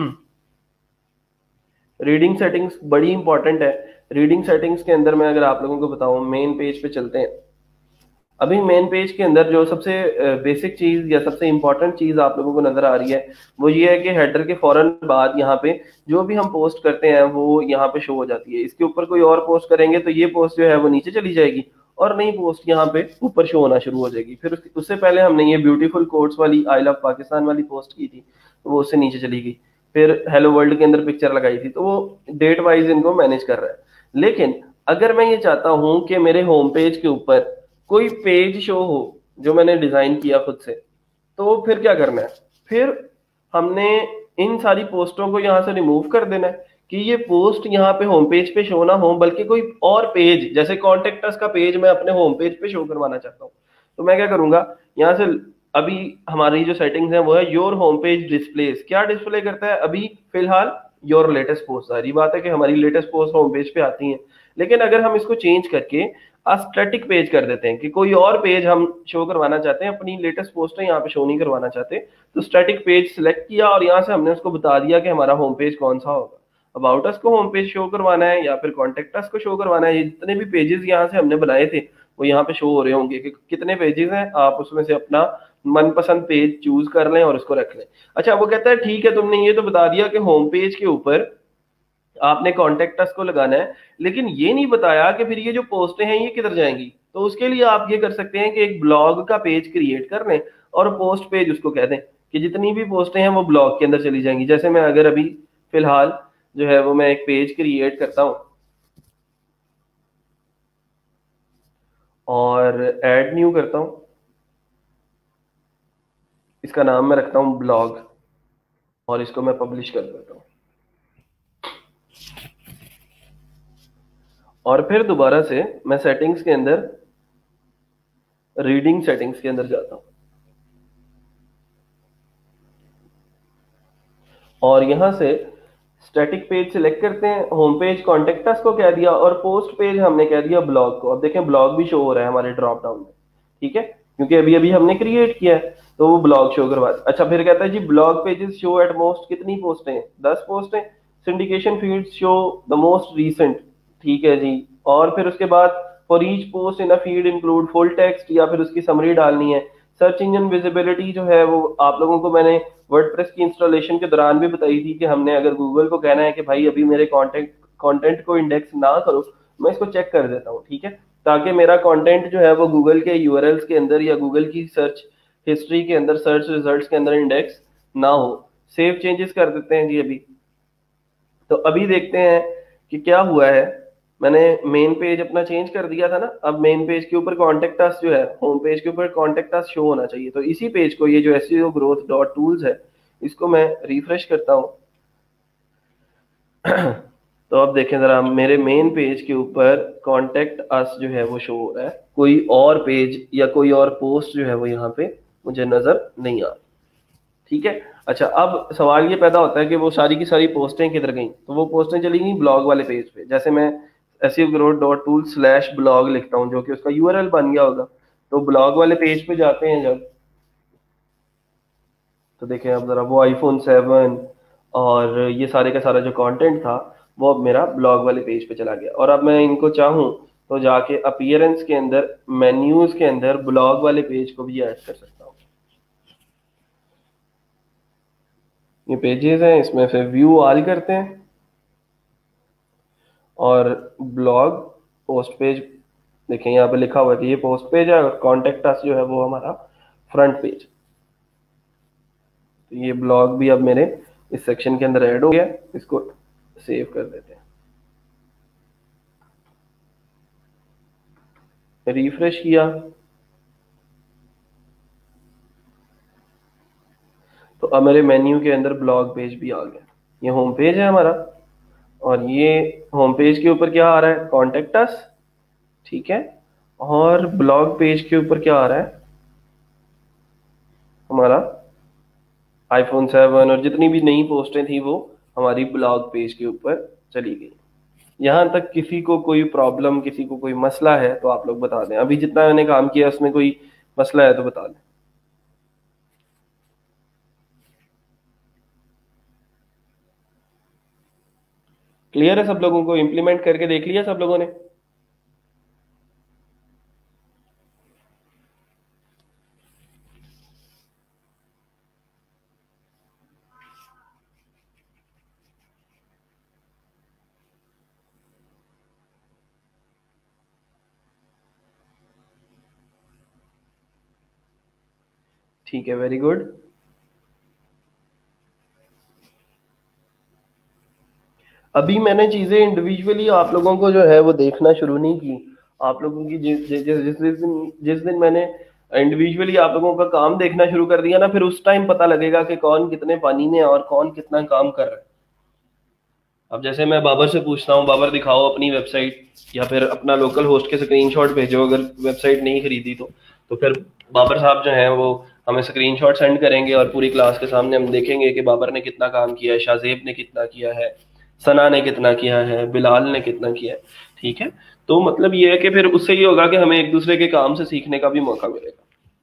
रीडिंग सेटिंग्स बड़ी इंपॉर्टेंट है। रीडिंग सेटिंग्स के अंदर मैं अगर आप लोगों को बताऊं, मेन पेज पे चलते हैं। अभी मेन पेज के अंदर जो सबसे बेसिक चीज या सबसे इंपॉर्टेंट चीज आप लोगों को नजर आ रही है वो ये है कि हेडर के फौरन बाद यहाँ पे जो भी हम पोस्ट करते हैं वो यहाँ पे शो हो जाती है। इसके ऊपर कोई और पोस्ट करेंगे तो ये पोस्ट जो है वो नीचे चली जाएगी और नई पोस्ट यहाँ पे ऊपर शो होना शुरू हो जाएगी। फिर उससे पहले हमने ये ब्यूटीफुल कोट्स वाली आई लव पाकिस्तान वाली पोस्ट की थी तो वो उससे नीचे चली गई। फिर हेलो वर्ल्ड के अंदर पिक्चर लगाई थी तो वो डेट वाइज इनको मैनेज कर रहा है। लेकिन अगर मैं ये चाहता हूं कि मेरे होम पेज के ऊपर कोई पेज शो हो जो मैंने डिजाइन किया खुद से, तो फिर क्या करना है, फिर हमने इन सारी पोस्टों को यहाँ से रिमूव कर देना है कि ये पोस्ट यहाँ पे होम पेज पे शो ना हो बल्कि कोई और पेज, जैसे कॉन्टेक्ट अस का पेज मैं अपने होम पेज पे शो करवाना चाहता हूँ। तो मैं क्या करूंगा, यहाँ से अभी हमारी जो सेटिंग्स है वो है योर होम पेज डिस्प्लेस। क्या डिस्प्ले करता है अभी फिलहाल, योर लेटेस्ट पोस्ट। सारी बात है कि हमारी लेटेस्ट पोस्ट होम पेज पे आती हैं, लेकिन अगर हम इसको चेंज करके स्टैटिक पेज कर देते हैं कि कोई और पेज हम शो करवाना चाहते हैं, अपनी लेटेस्ट पोस्ट यहाँ पे शो नहीं करवाना चाहते, तो स्टैटिक पेज सिलेक्ट किया और यहाँ से हमने उसको बता दिया कि हमारा होम पेज कौन सा होगा। अबाउट अस को होम पेज शो करवाना है या फिर कॉन्टेक्ट अस को शो करवाना है। ये जितने भी पेजेस यहाँ से हमने बनाए थे वो यहाँ पे शो हो रहे होंगे कि कितने पेजेस हैं, आप उसमें से अपना मनपसंद पेज चूज कर लें और उसको रख लें। अच्छा, वो कहता है ठीक है तुमने ये तो बता दिया कि होम पेज के ऊपर आपने कॉन्टेक्ट अस को लगाना है, लेकिन ये नहीं बताया कि फिर ये जो पोस्टें हैं ये किधर जाएंगी। तो उसके लिए आप ये कर सकते हैं कि एक ब्लॉग का पेज क्रिएट कर लें और पोस्ट पेज उसको कह दें कि जितनी भी पोस्टें हैं वो ब्लॉग के अंदर चली जाएंगी। जैसे मैं अगर अभी फिलहाल जो है वो मैं एक पेज क्रिएट करता हूं और ऐड न्यू करता हूं, इसका नाम मैं रखता हूं ब्लॉग। और इसको मैं पब्लिश कर देता हूँ। और फिर दोबारा से मैं सेटिंग्स के अंदर, रीडिंग सेटिंग्स के अंदर जाता हूँ और यहां से स्टैटिक पेज सिलेक्ट करते हैं, होम पेज कॉन्टेक्ट अस को कह दिया और पोस्ट पेज हमने कह दिया ब्लॉग को। अब देखें ब्लॉग भी शो हो रहा है हमारे ड्रॉप डाउन में, ठीक है, क्योंकि अभी अभी हमने क्रिएट किया है तो वो ब्लॉग शो करवा। अच्छा फिर कहता है जी blog pages show at most कितनी पोस्टें, दस पोस्टें। Syndication field show the most recent, ठीक है जी। और फिर उसके बाद for each post in a feed include full text या फिर उसकी समरी डालनी है। सर्च इंजन विजिबिलिटी जो है वो आप लोगों को मैंने वर्डप्रेस की इंस्टॉलेशन के दौरान भी बताई थी कि हमने अगर गूगल को कहना है कि भाई अभी मेरे कंटेंट कंटेंट को इंडेक्स ना करो, मैं इसको चेक कर देता हूँ, ठीक है, ताकि मेरा कंटेंट जो है वो गूगल के यूआरएल्स के अंदर या गूगल की सर्च हिस्ट्री के अंदर, सर्च रिजल्ट्स के अंदर इंडेक्स ना हो। सेव चेंजेस कर देते हैं जी अभी। तो अभी देखते हैं कि क्या हुआ है। मैंने मेन पेज अपना चेंज कर दिया था ना, अब मेन पेज के ऊपर कॉन्टेक्ट अस जो है, होम पेज के ऊपर कॉन्टेक्ट अस शो होना चाहिए। तो इसी पेज को, ये जो एसईओ ग्रोथ डॉट टूल्स है, इसको मैं रिफ्रेश करता हूँ तो अब देखें जरा, मेरे मेन पेज के ऊपर कॉन्टेक्ट अस जो है वो शो हो रहा है, कोई और पेज या कोई और पोस्ट जो है वो यहाँ पे मुझे नजर नहीं आ रही, ठीक है। अच्छा अब सवाल ये पैदा होता है कि वो सारी की सारी पोस्टें किधर गई, तो वो पोस्टें चली गई ब्लॉग वाले पेज पे। जैसे मैं SEO growth dot tool slash blog लिखता हूँ जो कि उसका यूआरएल बन गया होगा, तो ब्लॉग वाले पेज पे जाते हैं जब, तो देखें अब जरा वो आईफोन सेवन और ये सारे का सारा जो कंटेंट था वो अब मेरा ब्लॉग वाले पेज पे चला गया। और अब मैं इनको चाहूँ तो जाके अपीयरेंस के अंदर, मेन्यूज के अंदर ब्लॉग वाले पेज को भी ऐड कर सकता हूँ। ये पेजेस हैं, इसमें फिर व्यू ऑल करते हैं और ब्लॉग पोस्ट पेज, देखें यहाँ पे लिखा हुआ है कि ये पोस्ट पेज है और कॉन्टेक्ट अस जो है वो हमारा फ्रंट पेज। तो ये ब्लॉग भी अब मेरे इस सेक्शन के अंदर ऐड हो गया, इसको सेव कर देते हैं, रिफ्रेश किया तो अब मेरे मेन्यू के अंदर ब्लॉग पेज भी आ गया। ये होम पेज है हमारा और ये होम पेज के ऊपर क्या आ रहा है, कॉन्टेक्ट अस, ठीक है। और ब्लॉग पेज के ऊपर क्या आ रहा है, हमारा आईफोन सेवन और जितनी भी नई पोस्टें थी वो हमारी ब्लॉग पेज के ऊपर चली गई। यहाँ तक किसी को कोई प्रॉब्लम, किसी को कोई मसला है तो आप लोग बता दें। अभी जितना मैंने काम किया उसमें कोई मसला है तो बता दें। क्लियर है सब लोगों को, इम्प्लीमेंट करके देख लिया सब लोगों ने? ठीक है, वेरी गुड। अभी मैंने चीजें इंडिविजुअली आप लोगों को जो है वो देखना शुरू नहीं की। आप लोगों की जिस जिस जिस जिस दिन जिस दिन मैंने इंडिविजुअली आप लोगों का काम देखना शुरू कर दिया ना, फिर उस टाइम पता लगेगा कि कौन कितने पानी में और कौन कितना काम कर रहा है। अब जैसे मैं बाबर से पूछता हूँ, बाबर दिखाओ अपनी वेबसाइट, या फिर अपना लोकल होस्ट के स्क्रीनशॉट भेजो अगर वेबसाइट नहीं खरीदी तो तो फिर बाबर साहब जो हैं वो हमें स्क्रीनशॉट सेंड करेंगे और पूरी क्लास के सामने हम देखेंगे कि बाबर ने कितना काम किया है, शाहजेब ने कितना किया है, सना ने कितना किया है, बिलाल ने कितना किया है, ठीक है। तो मतलब ये है कि फिर उससे ये होगा कि हमें एक दूसरे के काम से सीखने का भी मौका मिलेगा।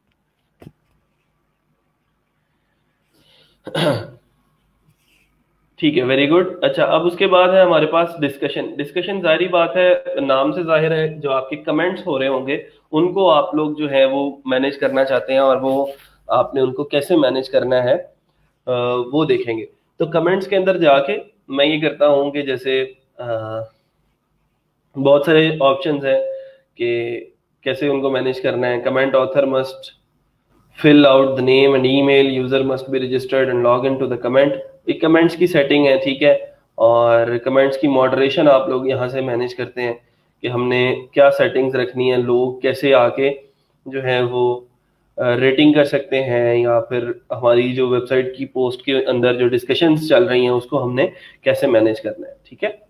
ठीक है, वेरी गुड। अच्छा अब उसके बाद है हमारे पास डिस्कशन। डिस्कशन जाहिर बात है, नाम से जाहिर है, जो आपके कमेंट्स हो रहे होंगे उनको आप लोग जो है वो मैनेज करना चाहते हैं और वो आपने उनको कैसे मैनेज करना है अ, वो देखेंगे। तो कमेंट्स के अंदर जाके मैं ये करता हूँ कि जैसे अ, बहुत सारे ऑप्शंस हैं कि कैसे उनको मैनेज करना है। Comment author must fill out the name and email, user must be registered and log into the comment। एक कमेंट्स की सेटिंग है, ठीक है। और कमेंट्स की मॉडरेशन आप लोग यहाँ से मैनेज करते हैं कि हमने क्या सेटिंग्स रखनी है, लोग कैसे आके जो है वो रेटिंग कर सकते हैं, या फिर हमारी जो वेबसाइट की पोस्ट के अंदर जो डिस्कशंस चल रही हैं उसको हमने कैसे मैनेज करना है, ठीक है।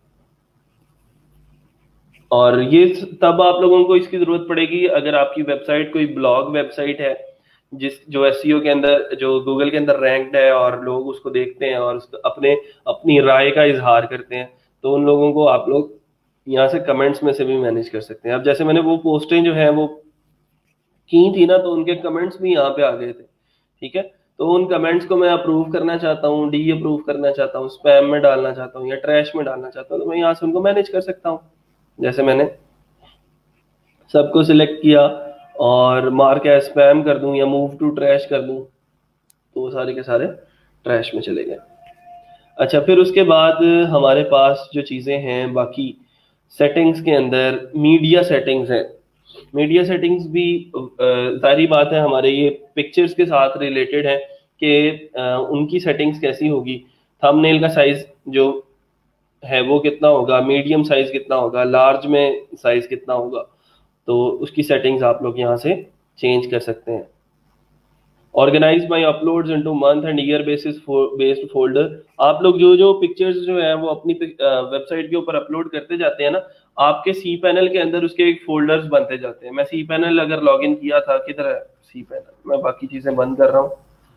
और ये तब आप लोगों को इसकी जरूरत पड़ेगी अगर आपकी वेबसाइट कोई ब्लॉग वेबसाइट है जिस जो एसईओ के अंदर, जो गूगल के अंदर रैंक्ड है और लोग उसको देखते हैं और अपने अपनी राय का इजहार करते हैं, तो उन लोगों को आप लोग यहाँ से कमेंट्स में से भी मैनेज कर सकते हैं। अब जैसे मैंने वो पोस्टें जो है वो की थी ना, तो उनके कमेंट्स भी यहाँ पे आ गए थे, ठीक है। तो उन कमेंट्स को मैं अप्रूव करना चाहता हूँ, डी अप्रूव करना चाहता हूँ, स्पैम में डालना चाहता हूँ या ट्रैश में डालना चाहता हूँ, तो मैं यहाँ से उनको मैनेज कर सकता हूँ। जैसे मैंने सबको सिलेक्ट किया और मार्क एज स्पैम कर दूं या मूव टू ट्रैश कर दूं, तो वो सारे के सारे ट्रैश में चले गए। अच्छा, फिर उसके बाद हमारे पास जो चीज़ें हैं बाकी सेटिंग्स के अंदर मीडिया सेटिंग्स है। मीडिया सेटिंग्स भी सारी बात है हमारे ये पिक्चर्स के साथ रिलेटेड है कि उनकी सेटिंग्स कैसी होगी। थंबनेल का साइज जो है वो कितना होगा, मीडियम साइज कितना होगा, लार्ज में साइज कितना होगा, तो उसकी सेटिंग्स आप लोग यहाँ से चेंज कर सकते हैं। Organise my uploads into month and year basis based folder. आप लोग जो जो पिक्चर्स जो है वो अपनी वेबसाइट के ऊपर अपलोड करते जाते हैं ना, आपके सी पैनल के अंदर उसके एक फोल्डर्स बनते जाते हैं। मैं सी पैनल अगर लॉगिन किया था, किधर है सी पैनल, मैं बाकी चीजें बंद कर रहा हूँ,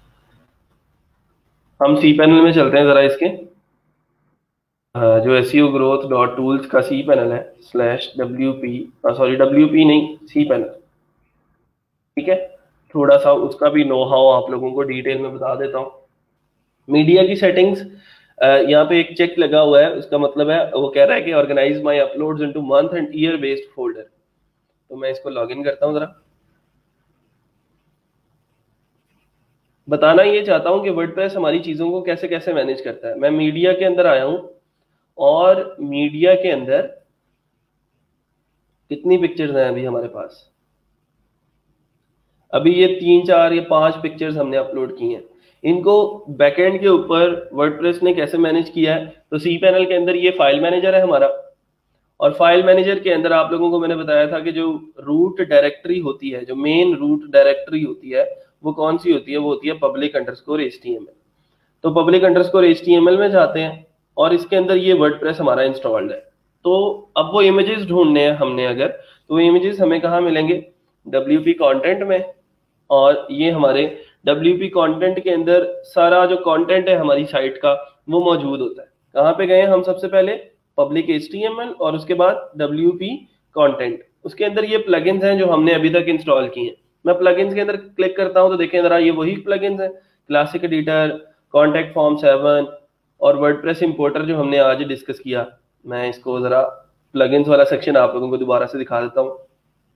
हम सी पैनल में चलते हैं जरा। इसके जो एसईओ ग्रोथ डॉट टूल्स का सी पैनल है slash W P, sorry W P नहीं, सी पैनल, ठीक है। थोड़ा सा उसका भी नो हाउ आप लोगों को डिटेल में बता देता हूँ। मीडिया की सेटिंग्स यहाँ पे एक चेक लगा हुआ है, उसका मतलब है वो कह रहा है कि organise my uploads into month and year based folder. तो मैं इसको लॉगिन करता हूँ जरा। बताना ये चाहता हूँ कि वर्डप्रेस हमारी चीजों को कैसे कैसे मैनेज करता है। मैं मीडिया के अंदर आया हूँ और मीडिया के अंदर कितनी पिक्चर्स हैं अभी हमारे पास, अभी ये तीन चार या पांच पिक्चर्स हमने अपलोड की हैं। इनको बैकएंड के ऊपर वर्डप्रेस ने कैसे मैनेज किया है, तो सी पैनल के अंदर ये फाइल मैनेजर है हमारा, और फाइल मैनेजर के अंदर आप लोगों को मैंने बताया था कि जो रूट डायरेक्टरी होती है, जो मेन रूट डायरेक्टरी होती है, वो कौन सी होती है, वो होती है पब्लिक अंडरस्कोर एचटीएमएल। तो पब्लिक अंडरस्कोर एचटीएमएल में जाते हैं और इसके अंदर ये वर्डप्रेस हमारा इंस्टॉल्ड है। तो अब वो इमेजेस ढूंढने हैं हमने अगर, तो वो इमेजेस हमें कहाँ मिलेंगे, डब्ल्यूपी कंटेंट में। और ये हमारे डब्ल्यूपी कंटेंट के अंदर सारा जो कंटेंट है हमारी साइट का वो मौजूद होता है। कहाँ पे गए हम, सबसे पहले पब्लिक एचटीएमएल और उसके बाद डब्ल्यूपी कंटेंट। उसके अंदर ये प्लगइन्स हैं जो हमने अभी तक इंस्टॉल किए हैं। मैं प्लगइन्स के अंदर क्लिक करता हूं तो देखें जरा, ये वही प्लगइन्स हैं, classic editor, contact form seven और वर्डप्रेस इंपोर्टर जो हमने आज डिस्कस किया। मैं इसको जरा प्लगइन्स वाला सेक्शन आप लोगों को दोबारा से दिखा देता हूँ।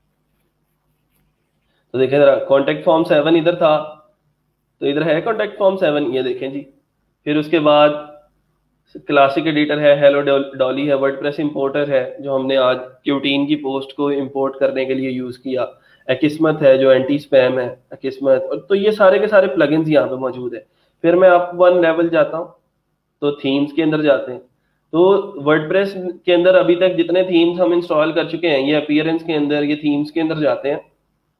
तो देखें जरा, कॉन्टैक्ट फॉर्म सेवन इधर था, तो इधर है कॉन्टैक्ट फॉर्म सेवन, ये देखें जी। फिर उसके बाद क्लासिक एडिटर है, हेलो डॉली है, वर्डप्रेस इंपोर्टर है जो हमने आज क्यूटीन की पोस्ट को इंपोर्ट करने के लिए यूज किया, अकिस्मत है जो एंटी स्पैम है, अकिस्मत। और तो ये सारे के सारे प्लगइन्स यहाँ पे मौजूद है। फिर मैं अप वन लेवल जाता हूँ तो थीम्स के अंदर जाते हैं। तो वर्डप्रेस के अंदर अभी तक जितने थीम्स हम इंस्टॉल कर चुके हैं, ये अपीयरेंस के अंदर, ये थीम्स के अंदर जाते हैं।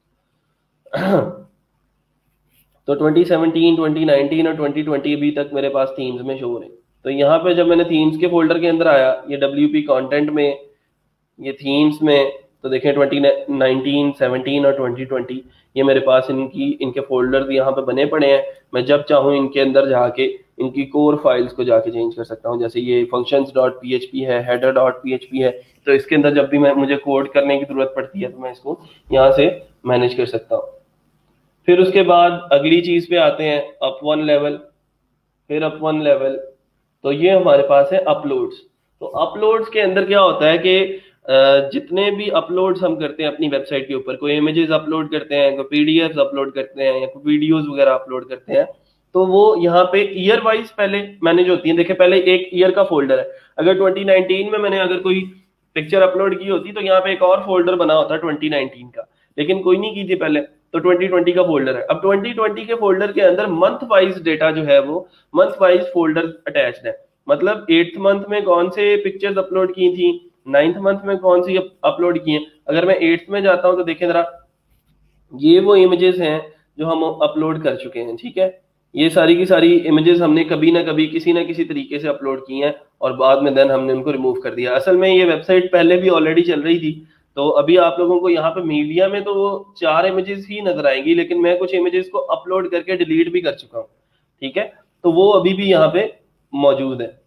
तो ट्वेंटी सेवनटीन, ट्वेंटी नाइनटीन और ट्वेंटी ट्वेंटी अभी तक मेरे पास थीम्स में शो हो रहे हैं। तो यहाँ पे जब मैंने थीम्स के फोल्डर के अंदर आया, ये डब्ल्यूपी कंटेंट में, ये थीम्स में, तो देखें ट्वेंटी नाइनटीन, सेवनटीन और ट्वेंटी ट्वेंटी ये मेरे पास इनकी इनके फोल्डर्स यहाँ पे बने पड़े हैं। मैं जब चाहूँ इनके अंदर जाके इनकी कोर फाइल्स को जाके चेंज कर सकता हूँ। जैसे ये functions dot P H P है, header dot P H P है, तो इसके अंदर जब भी मैं मुझे कोड करने की जरूरत पड़ती है तो मैं इसको यहाँ से मैनेज कर सकता हूँ। फिर उसके बाद अगली चीज पे आते हैं, अप वन लेवल, फिर अप वन लेवल। तो ये हमारे पास है अपलोड्स। तो अपलोड्स के अंदर क्या होता है कि जितने भी अपलोड्स हम करते हैं अपनी वेबसाइट के ऊपर, कोई इमेजेस अपलोड करते हैं, कोई पीडीएफ अपलोड करते हैं या कोई वीडियोस वगैरह अपलोड करते हैं, तो वो यहाँ पे ईयर वाइज पहले मैनेज होती है। देखिए पहले एक ईयर का फोल्डर है। अगर ट्वेंटी नाइनटीन में मैंने अगर कोई पिक्चर अपलोड की होती तो यहाँ पे एक और फोल्डर बना होता ट्वेंटी नाइनटीन का, लेकिन कोई नहीं की थी पहले, तो ट्वेंटी ट्वेंटी का फोल्डर है। अब ट्वेंटी ट्वेंटी के फोल्डर के अंदर मंथ वाइज डेटा जो है वो मंथ वाइज फोल्डर अटैच्ड है। मतलब एट्थ मंथ में कौन से पिक्चर्स अपलोड की थी, नाइन्थ मंथ में कौन सी अपलोड की हैं। अगर मैं एट्थ में जाता हूं तो देखें जरा, ये वो इमेजेस हैं जो हम अपलोड कर चुके हैं, ठीक है। ये सारी की सारी इमेजेस हमने कभी ना कभी किसी ना किसी तरीके से अपलोड की हैं और बाद में देन हमने उनको रिमूव कर दिया। असल में ये वेबसाइट पहले भी ऑलरेडी चल रही थी, तो अभी आप लोगों को यहाँ पे मीडिया में तो वो चार इमेजेस ही नजर आएंगी, लेकिन मैं कुछ इमेजेस को अपलोड करके डिलीट भी कर चुका हूँ, ठीक है। तो वो अभी भी यहाँ पे मौजूद है,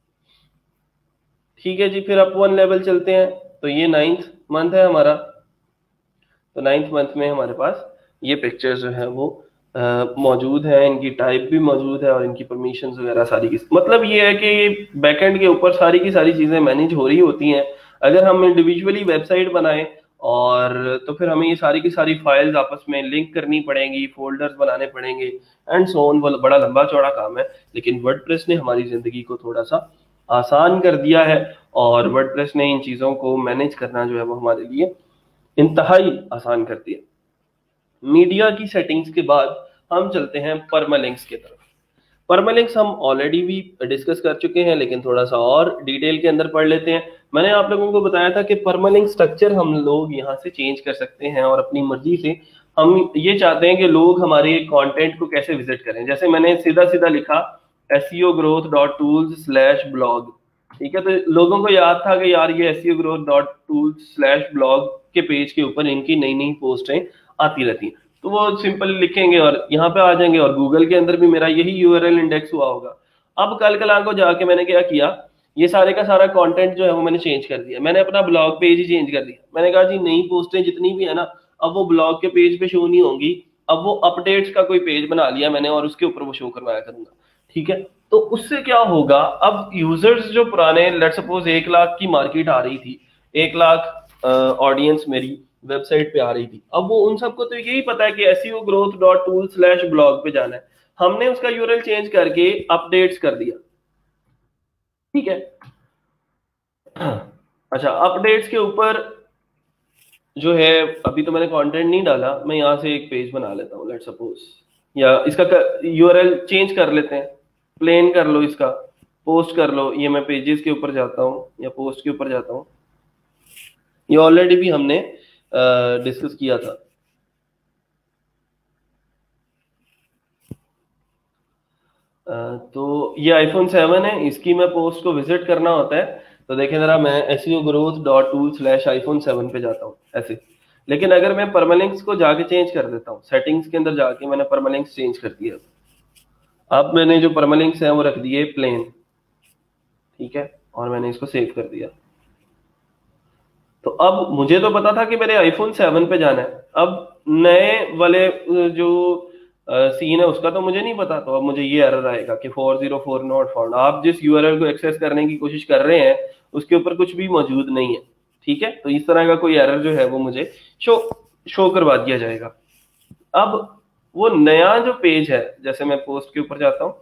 ठीक है जी। फिर अप वन लेवल चलते हैं। तो ये नाइन्थ मंथ है हमारा, तो नाइन्थ मंथ में हमारे पास ये पिक्चर्स जो है वो मौजूद है, इनकी टाइप भी मौजूद है और इनकी परमिशंस वगैरह सारी की, मतलब ये है कि बैकएंड के ऊपर सारी की सारी चीजें मैनेज हो रही होती हैं। अगर हम इंडिविजुअली वेबसाइट बनाएं और तो फिर हमें ये सारी की सारी फाइल्स आपस में लिंक करनी पड़ेंगी, फोल्डर्स बनाने पड़ेंगे एंड सो ऑन। बड़ा लंबा चौड़ा काम है, लेकिन वर्डप्रेस ने हमारी जिंदगी को थोड़ा सा आसान कर दिया है और वर्डप्रेस ने इन चीजों को मैनेज करना जो है वो हमारे लिए इंतहाई आसान कर दिया। मीडिया की सेटिंग्स के बाद हम चलते हैं परमालिंक्स की तरफ। परमालिंक्स हम ऑलरेडी भी डिस्कस कर चुके हैं, लेकिन थोड़ा सा और डिटेल के अंदर पढ़ लेते हैं। मैंने आप लोगों को बताया था कि परमालिंक स्ट्रक्चर हम लोग यहाँ से चेंज कर सकते हैं और अपनी मर्जी से हम ये चाहते हैं कि लोग हमारे कंटेंट को कैसे विजिट करें। जैसे मैंने सीधा सीधा लिखा SEO growth dot tools slash blog, ठीक है। तो लोगों को याद था कि यार ये SEO growth dot tools slash blog के पेज के ऊपर इनकी नई नई पोस्टें आती रहती हैं, तो वो सिंपल लिखेंगे और यहाँ पे आ जाएंगे और गूगल के अंदर भी मेरा यही यूआरएल इंडेक्स हुआ होगा। अब कल कल को जाके मैंने क्या किया, ये सारे का सारा कंटेंट जो है वो मैंने चेंज कर दिया। मैंने अपना ब्लॉग पेज ही चेंज कर दिया। मैंने कहा जी नई पोस्टें जितनी भी है ना, अब वो ब्लॉग के पेज पे शो नहीं होंगी, अब वो अपडेट्स का कोई पेज बना लिया मैंने और उसके ऊपर वो शो करवाया करूंगा, ठीक है। तो उससे क्या होगा, अब यूजर्स जो पुराने लेट्स सपोज एक लाख की मार्केट आ रही थी, एक लाख ऑडियंस मेरी वेबसाइट पे आ रही थी, अब वो उन सबको तो यही पता है कि SEO growth dot tool slash blog पे जाना है। हमने उसका यूआरएल चेंज करके अपडेट्स कर दिया, ठीक है। अच्छा, अपडेट्स के ऊपर जो है अभी तो मैंने कंटेंट नहीं डाला, मैं यहाँ से एक पेज बना लेता हूँ लेट्स सपोज, या इसका यूआरएल चेंज कर लेते हैं, प्लेन कर लो, इसका पोस्ट कर लो। ये मैं पेजेस के ऊपर जाता हूँ या पोस्ट के ऊपर जाता हूँ, ये ऑलरेडी भी हमने डिस्कस किया था। uh, तो ये आईफोन सेवन है, इसकी मैं पोस्ट को विजिट करना होता है, तो देखें जरा, मैं SEO growth dot tool slash iPhone seven पे जाता हूँ ऐसे। लेकिन अगर मैं परमालिंक्स को जाके चेंज कर देता हूँ, सेटिंग्स के अंदर जाके मैंने परमालिंक्स चेंज कर दिया, अब मैंने जो परमालिंक्स है वो रख दिए प्लेन, ठीक है, और मैंने इसको सेव कर दिया। तो अब मुझे तो पता था कि मेरे आईफोन सेवन पे जाना है, अब नए वाले जो सीन है उसका तो मुझे नहीं पता, तो अब मुझे ये एरर आएगा कि four zero four not found. आप जिस यूआरएल को एक्सेस करने की कोशिश कर रहे हैं उसके ऊपर कुछ भी मौजूद नहीं है, ठीक है। तो इस तरह का कोई एरर जो है वो मुझे शो शो करवा दिया जाएगा। अब वो नया जो पेज है, जैसे मैं पोस्ट के ऊपर जाता हूं,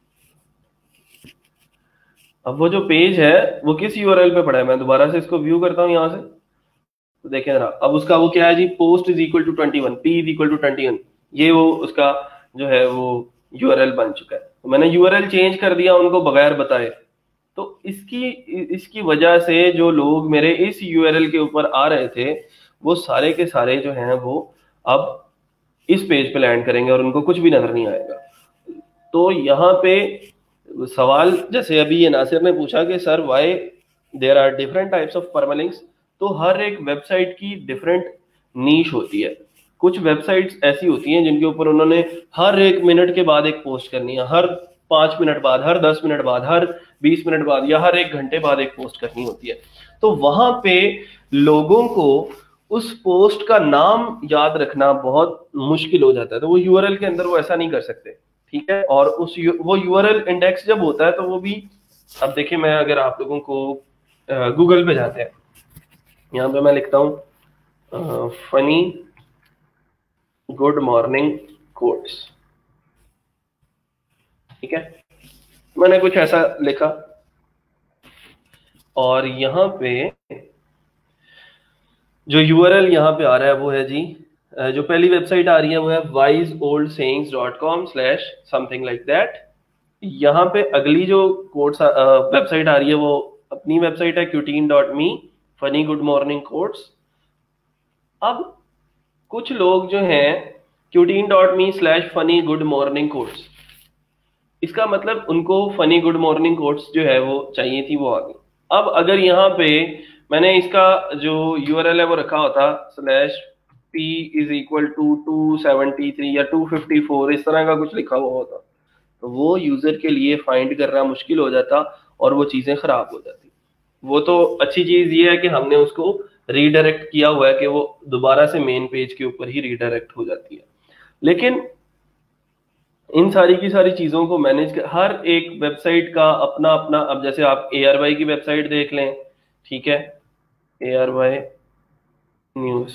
अब वो जो पेज है वो किस यूआरएल पे पड़ा है, मैं दोबारा से इसको व्यू करता हूं यहाँ से, तो देखें जरा, अब उसका वो क्या है जी, post is equal to twenty one, P is equal to twenty one, ये वो उसका जो है वो यूआरएल बन चुका है। तो मैंने यूआरएल चेंज कर दिया उनको बगैर बताए, तो इसकी इसकी वजह से जो लोग मेरे इस यूआरएल के ऊपर आ रहे थे वो सारे के सारे जो हैं वो अब इस पेज पे लैंड करेंगे और उनको कुछ भी नजर नहीं आएगा। तो यहाँ पे सवाल, जैसे अभी ये नासिर ने पूछा कि sir why there are different types of permalinks, तो हर एक वेबसाइट की डिफरेंट नीश होती है। कुछ वेबसाइट्स ऐसी होती हैं जिनके ऊपर उन्होंने हर एक मिनट के बाद एक पोस्ट करनी है, हर पांच मिनट बाद, हर दस मिनट बाद, हर बीस मिनट बाद या हर एक घंटे बाद एक पोस्ट करनी होती है। तो वहां पे लोगों को उस पोस्ट का नाम याद रखना बहुत मुश्किल हो जाता है, तो वो यूआरएल के अंदर वो ऐसा नहीं कर सकते, ठीक है। और उस यू, वो यूआरएल इंडेक्स जब होता है तो वो भी, अब देखिए मैं अगर आप लोगों को गूगल पे जाते हैं, यहाँ पे मैं लिखता हूँ फनी गुड मॉर्निंग कोट्स, ठीक है, मैंने कुछ ऐसा लिखा और यहाँ पे जो यूआरएल यहाँ पे आ रहा है वो है जी, जो पहली वेबसाइट आ रही है वो है wise old sayings dot com slash something like that. यहाँ पे अगली जो कोट्स वेबसाइट आ रही है वो अपनी वेबसाइट है क्यूटीन dot me, funny good morning quotes. अब कुछ लोग जो हैं क्यूटीन dot me slash funny good morning quotes. इसका मतलब उनको फनी गुड मॉर्निंग कोट्स जो है वो चाहिए थी, वो आ गई। अब अगर यहाँ पे मैंने इसका जो यूआरएल है वो रखा होता slash P is equal to two seventy three या टू फिफ्टी फोर, इस तरह का कुछ लिखा हुआ होता, तो वो यूजर के लिए फाइंड करना मुश्किल हो जाता और वो चीजें खराब हो जाती। वो तो अच्छी चीज ये है कि हमने उसको रीडायरेक्ट किया हुआ है कि वो दोबारा से मेन पेज के ऊपर ही रीडायरेक्ट हो जाती है। लेकिन इन सारी की सारी चीजों को मैनेज कर, हर एक वेबसाइट का अपना अपना, अब जैसे आप ए आर वाई की वेबसाइट देख लें, ठीक है, ए आर वाई न्यूज,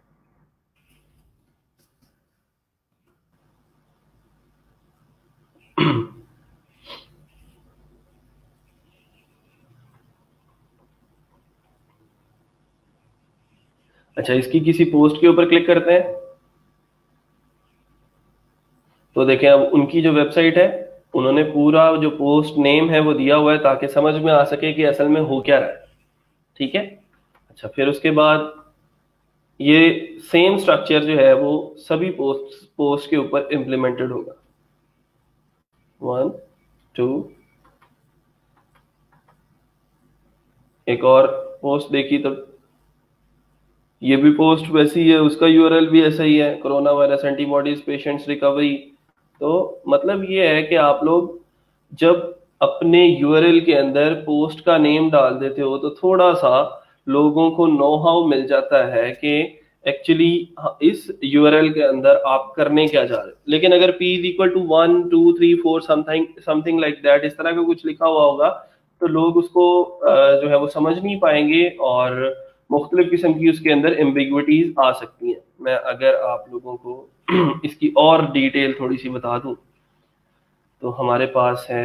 अच्छा इसकी किसी पोस्ट के ऊपर क्लिक करते हैं तो देखें अब उनकी जो वेबसाइट है उन्होंने पूरा जो पोस्ट नेम है वो दिया हुआ है ताकि समझ में आ सके कि असल में हो क्या रहा है, ठीक है। अच्छा फिर उसके बाद ये सेम स्ट्रक्चर जो है वो सभी पोस्ट पोस्ट के ऊपर इम्प्लीमेंटेड होगा। वन टू, एक और पोस्ट देखी तो ये भी पोस्ट वैसी है, उसका यूआरएल भी ऐसा ही है, corona virus antibodies patients recovery. तो मतलब ये है कि आप लोग जब अपने यूआरएल के अंदर पोस्ट का नेम डाल देते हो तो थोड़ा सा लोगों को नो हाउ मिल जाता है कि एक्चुअली इस यूआरएल के अंदर आप करने क्या जा रहे हो। लेकिन अगर p is equal to one two three four something something like that, इस तरह का कुछ लिखा हुआ होगा तो लोग उसको जो है वो समझ नहीं पाएंगे और मुख्तलिफ किस्म की उसके अंदर एम्बिग्विटीज आ सकती हैं। मैं अगर आप लोगों को इसकी और डिटेल थोड़ी सी बता दूं तो हमारे पास है,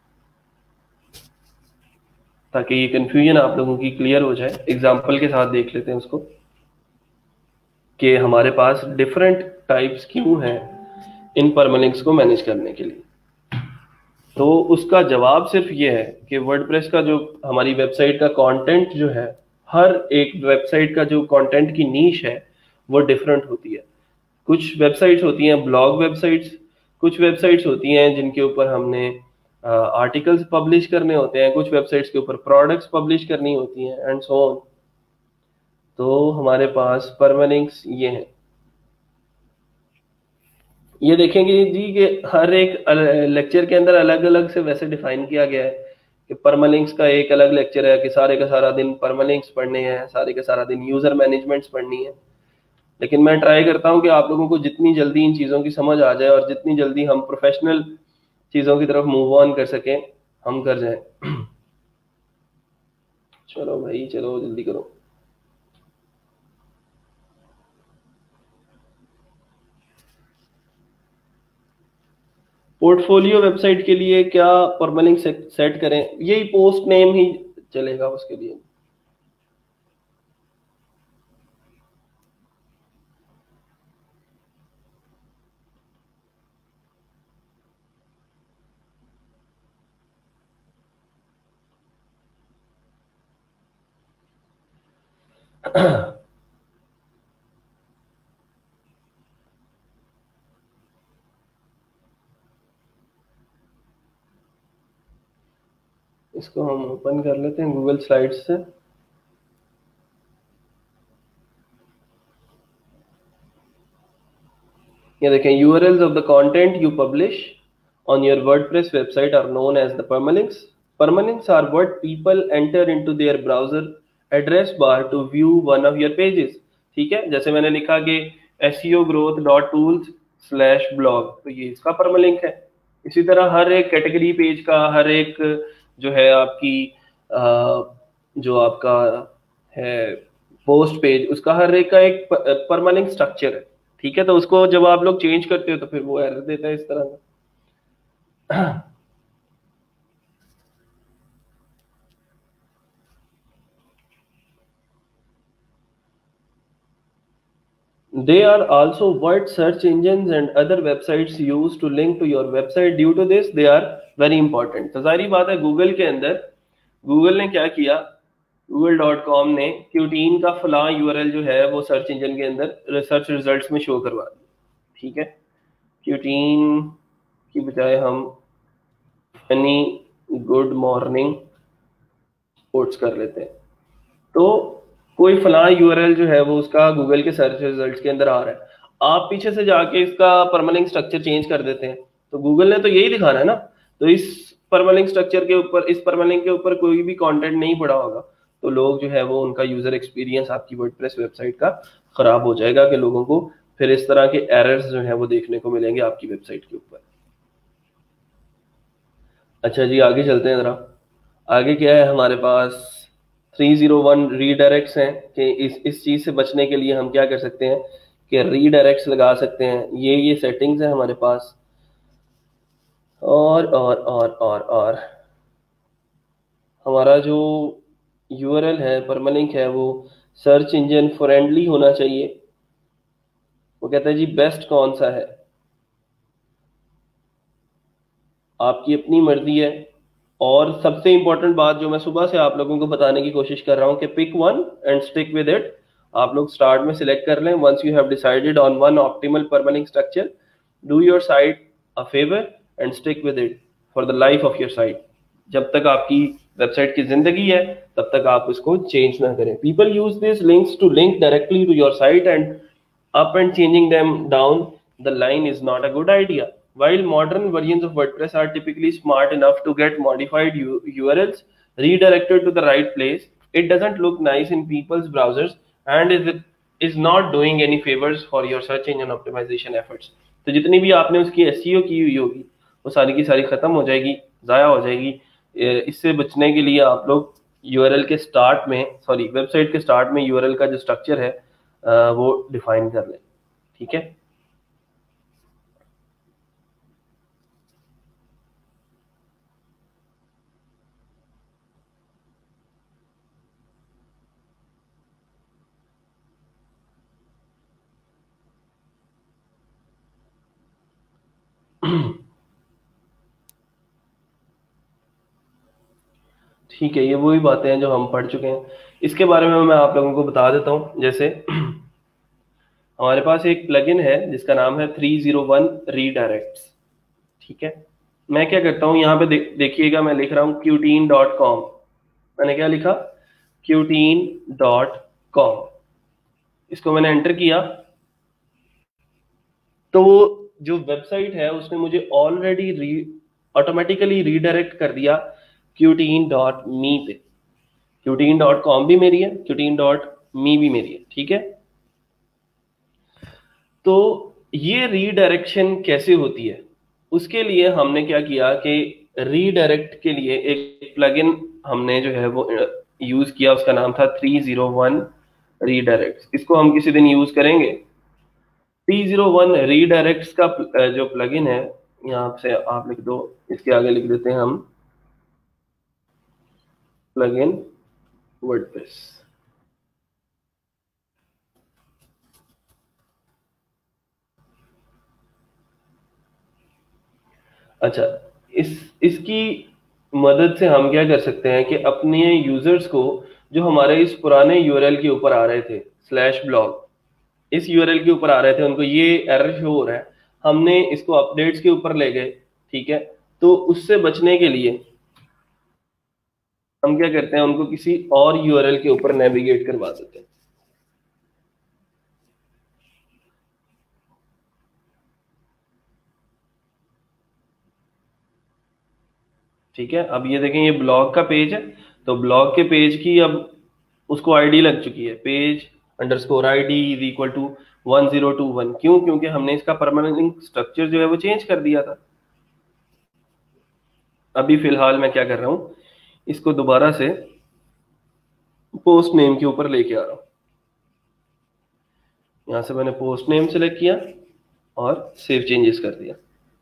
ताकि ये कंफ्यूजन आप लोगों की क्लियर हो जाए, एग्जांपल के साथ देख लेते हैं उसको कि हमारे पास डिफरेंट टाइप्स क्यों हैं इन परमालिंक्स को मैनेज करने के लिए। तो उसका जवाब सिर्फ ये है कि वर्डप्रेस का जो हमारी वेबसाइट का कंटेंट जो है, हर एक वेबसाइट का जो कंटेंट की नीश है वो डिफरेंट होती है। कुछ वेबसाइट्स होती हैं ब्लॉग वेबसाइट्स, कुछ वेबसाइट्स होती हैं जिनके ऊपर हमने आर्टिकल्स पब्लिश करने होते हैं, कुछ वेबसाइट्स के ऊपर प्रोडक्ट्स पब्लिश करनी होती हैं एंड सो ऑन। तो हमारे पास परमालिंक्स ये हैं। ये देखेंगे जी कि हर एक लेक्चर के अंदर अलग अलग से वैसे डिफाइन किया गया है कि परमालिंक्स का एक अलग लेक्चर है कि सारे का सारा दिन परमालिंक्स पढ़ने हैं, सारे का सारा दिन यूजर मैनेजमेंट्स पढ़नी है। लेकिन मैं ट्राई करता हूं कि आप लोगों को जितनी जल्दी इन चीज़ों की समझ आ जाए और जितनी जल्दी हम प्रोफेशनल चीज़ों की तरफ मूव ऑन कर सकें हम कर जाएं। चलो भाई चलो जल्दी करो। पोर्टफोलियो वेबसाइट के लिए क्या परमालिंक सेट करें? यही पोस्ट नेम ही चलेगा उसके लिए। इसको हम ओपन कर लेते हैं गूगल स्लाइड्स से। ये देखें, URLs of the content you publish on your WordPress website are known as the permalinks. Permalinks are what people enter into their browser address bar to view one of your pages. ठीक है, जैसे मैंने लिखा कि S E O growth dot tools slash blog, तो ये इसका परमालिंक है। इसी तरह हर एक कैटेगरी पेज का, हर एक जो है आपकी जो आपका है पोस्ट पेज, उसका हर एक का एक परमालिंक स्ट्रक्चर है। ठीक है, तो उसको जब आप लोग चेंज करते हो तो फिर वो एरर देता है इस तरह का। They are also what search engines and other websites use to link to your website. Due to this, they are very important. तो जाहिर बात है गूगल के अंदर, गूगल ने क्या किया, गूगल डॉट कॉम ने क्यूटीन का फला यूआरएल जो है वो सर्च इंजन के अंदर सर्च रिजल्ट्स में शो करवा दिया। ठीक है, क्यूटीन की बजाय हम फनी गुड मॉर्निंग पोस्ट कर लेते हैं। तो कोई फलां यूआरएल जो है वो उसका गूगल के सर्च रिजल्ट्स के अंदर आ रहा है, आप पीछे से जाके इसका परमालिंक स्ट्रक्चर चेंज कर देते हैं, तो गूगल ने तो यही दिखाना है ना। तो इस परमालिंक स्ट्रक्चर के ऊपर, इस परमालिंक के ऊपर कोई भी कंटेंट नहीं पड़ा होगा, तो लोग जो है वो, उनका यूजर एक्सपीरियंस आपकी वर्डप्रेस वेबसाइट का खराब हो जाएगा, कि लोगों को फिर इस तरह के एरर्स जो है वो देखने को मिलेंगे आपकी वेबसाइट के ऊपर। अच्छा जी, आगे चलते हैं जरा। आगे क्या है हमारे पास, थ्री ज़ीरो वन रीडायरेक्ट्स हैं, कि इस इस चीज़ से बचने के लिए हम क्या कर सकते हैं कि रीडायरेक्ट्स लगा सकते हैं। ये ये सेटिंग्स है हमारे पास। और और और और और हमारा जो यूआरएल है, परमालिंक है, वो सर्च इंजन फ्रेंडली होना चाहिए। वो कहता है जी बेस्ट कौन सा है, आपकी अपनी मर्जी है। और सबसे इंपॉर्टेंट बात जो मैं सुबह से आप लोगों को बताने की कोशिश कर रहा हूँ कि pick one and stick with it. आप लोग स्टार्ट में सिलेक्ट कर लें, once you have decided on one optimal permalink structure, do your site a favour and stick with it for the life of your site. जब तक आपकी वेबसाइट की जिंदगी है तब तक आप उसको चेंज ना करें। People use this links to link directly to your site and up and changing them down the line is not a good idea. While modern versions of WordPress are typically smart enough to get modified U URLs redirected to the right place, it doesn't look nice in people's browsers and is is not doing any favors for your search engine optimization efforts. तो जितनी भी आपने उसकी एसईओ की हुई होगी वो सारी की सारी खत्म हो जाएगी, ज़ाया हो जाएगी। इससे बचने के लिए आप लोग यूआरएल के स्टार्ट में, सॉरी वेबसाइट के स्टार्ट में यूआरएल का जो स्ट्रक्चर है वो डिफाइन कर लें। ठीक है, ठीक है, ये वही बातें हैं जो हम पढ़ चुके हैं। इसके बारे में मैं आप लोगों को बता देता हूँ। जैसे हमारे पास एक प्लगइन है जिसका नाम है थ्री ज़ीरो वन रीडायरेक्ट्स। ठीक है, मैं क्या करता हूँ यहाँ पे दे, देखिएगा, मैं लिख रहा हूँ क्यूटीन डॉट कॉम। मैंने क्या लिखा, क्यूटीन डॉट कॉम। इसको मैंने एंटर किया तो वो जो वेबसाइट है उसने मुझे ऑलरेडी री ऑटोमेटिकली रीडायरेक्ट कर दिया क्यूटीन डॉट मी पे। क्यूटीन डॉट कॉम भी मेरी है, क्यूटीन डॉट मी भी मेरी है। ठीक है, तो ये रीडायरेक्शन कैसे होती है, उसके लिए हमने क्या किया कि रीडायरेक्ट के लिए एक प्लगइन हमने जो है वो यूज किया, उसका नाम था थ्री ज़ीरो वन रीडायरेक्ट। इसको हम किसी दिन यूज करेंगे। थ्री ज़ीरो वन रीडायरेक्ट्स का जो प्लगइन है, यहाँ से आप लिख दो, इसके आगे लिख देते हैं हम प्लगइन वर्डप्रेस। अच्छा, इस इसकी मदद से हम क्या कर सकते हैं कि अपने यूजर्स को, जो हमारे इस पुराने यूआरएल के ऊपर आ रहे थे स्लैश ब्लॉग, इस यूआरएल के ऊपर आ रहे थे, उनको ये एरर शो हो रहा है, हमने इसको अपडेट्स के ऊपर ले गए। ठीक है, तो उससे बचने के लिए हम क्या करते हैं, उनको किसी और यूआरएल के ऊपर नेविगेट करवा देते हैं। ठीक है, अब ये देखें, ये ब्लॉग का पेज है, तो ब्लॉग के पेज की अब उसको आईडी लग चुकी है, page underscore ID is equal to one zero two one. क्यों? क्योंकि हमने इसका परमानेंट स्ट्रक्चर जो है वो चेंज कर दिया था। अभी फिलहाल मैं क्या कर रहा हूँ, इसको दोबारा से पोस्ट नेम के ऊपर लेके आ रहा हूँ। यहां से मैंने पोस्ट नेम सेलेक्ट किया और सेव चेंजेस कर दिया।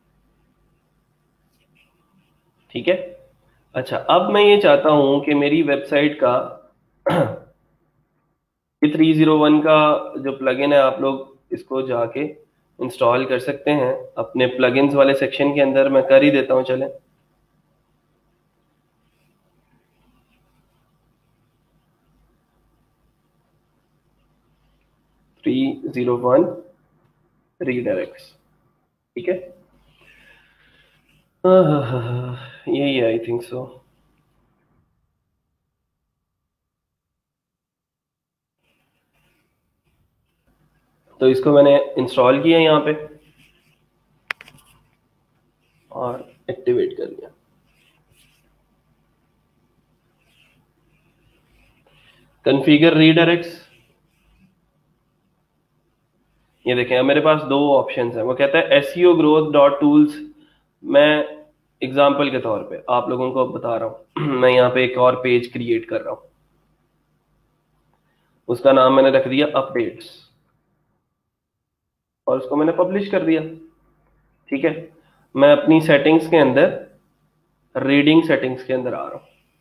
ठीक है, अच्छा, अब मैं ये चाहता हूं कि मेरी वेबसाइट का थ्री ज़ीरो वन का जो प्लगइन है, आप लोग इसको जाके इंस्टॉल कर सकते हैं अपने प्लगइन्स वाले सेक्शन के अंदर। मैं कर ही देता हूं, चलें। Three zero one redirects. ठीक है, यही है आई थिंक सो। तो इसको मैंने इंस्टॉल किया यहाँ पे और एक्टिवेट कर लिया। कॉन्फ़िगर रीडायरेक्ट्स, ये देखें अब मेरे पास दो ऑप्शंस हैं। वो कहता है एसईओ ग्रोथ डॉट टूल्स। मैं एग्जांपल के तौर पे आप लोगों को बता रहा हूँ मैं यहाँ पे एक और पेज क्रिएट कर रहा हूँ, उसका नाम मैंने रख दिया अपडेट्स और उसको मैंने पब्लिश कर दिया। ठीक है, मैं अपनी सेटिंग्स के अंदर रीडिंग सेटिंग्स के अंदर आ रहा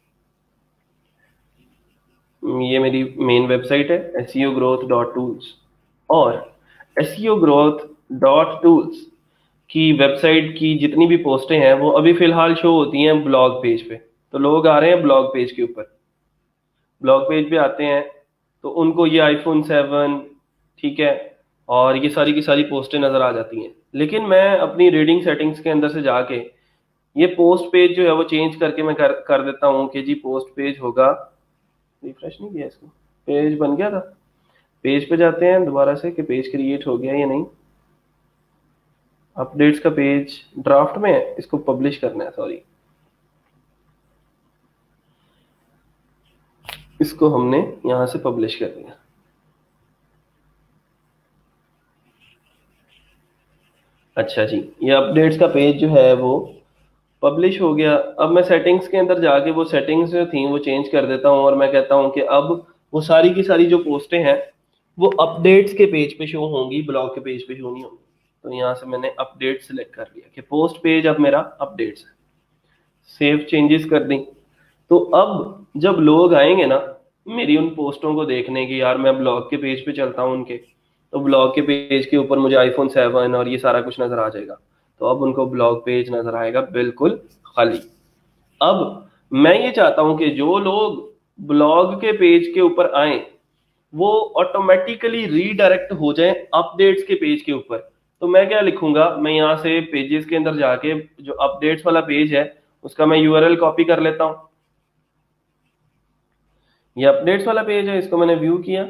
हूँ। ये मेरी मेन वेबसाइट है एसईओ ग्रोथ डॉट टूल्स, और एसईओ ग्रोथ डॉट टूल्स की वेबसाइट की जितनी भी पोस्टें हैं वो अभी फिलहाल शो होती हैं ब्लॉग पेज पे। तो लोग आ रहे हैं ब्लॉग पेज के ऊपर, ब्लॉग पेज पे आते हैं तो उनको ये आईफोन सेवन, ठीक है, और ये सारी की सारी पोस्टें नजर आ जाती हैं। लेकिन मैं अपनी रीडिंग सेटिंग्स के अंदर से जाके ये पोस्ट पेज जो है वो चेंज करके मैं कर, कर देता हूँ कि जी पोस्ट पेज होगा, रिफ्रेश नहीं किया इसको, पेज बन गया था। पेज पे जाते हैं दोबारा से कि पेज क्रिएट हो गया या नहीं। अपडेट्स का पेज ड्राफ्ट में है, इसको पब्लिश करना है, सॉरी इसको हमने यहां से पब्लिश कर दिया। अच्छा जी, ये अपडेट्स का पेज जो है वो पब्लिश हो गया। अब मैं सेटिंग्स के अंदर जाके वो सेटिंग्स जो थी वो चेंज कर देता हूँ और मैं कहता हूँ कि अब वो सारी की सारी जो पोस्टें हैं वो अपडेट्स के पेज पे शो होंगी, ब्लॉग के पेज पे शो नहीं होंगी। तो यहाँ से मैंने अपडेट सेलेक्ट कर लिया कि पोस्ट पेज अब मेरा अपडेट्स है, सेव चेंजेस कर दी। तो अब जब लोग आएंगे ना मेरी उन पोस्टों को देखने की, यार मैं ब्लॉग के पेज पे चलता हूँ उनके, तो ब्लॉग के पेज के ऊपर मुझे आईफोन सेवन और ये सारा कुछ नजर आ जाएगा। तो अब उनको ब्लॉग पेज नजर आएगा बिल्कुल खाली। अब मैं ये चाहता हूं कि जो लोग ब्लॉग के पेज के ऊपर आए वो ऑटोमेटिकली रीडायरेक्ट हो जाए अपडेट्स के पेज के ऊपर। तो मैं क्या लिखूंगा, मैं यहाँ से पेजेस के अंदर जाके जो अपडेट्स वाला पेज है उसका मैं यूआरएल कॉपी कर लेता हूं। ये अपडेट्स वाला पेज है, इसको मैंने व्यू किया,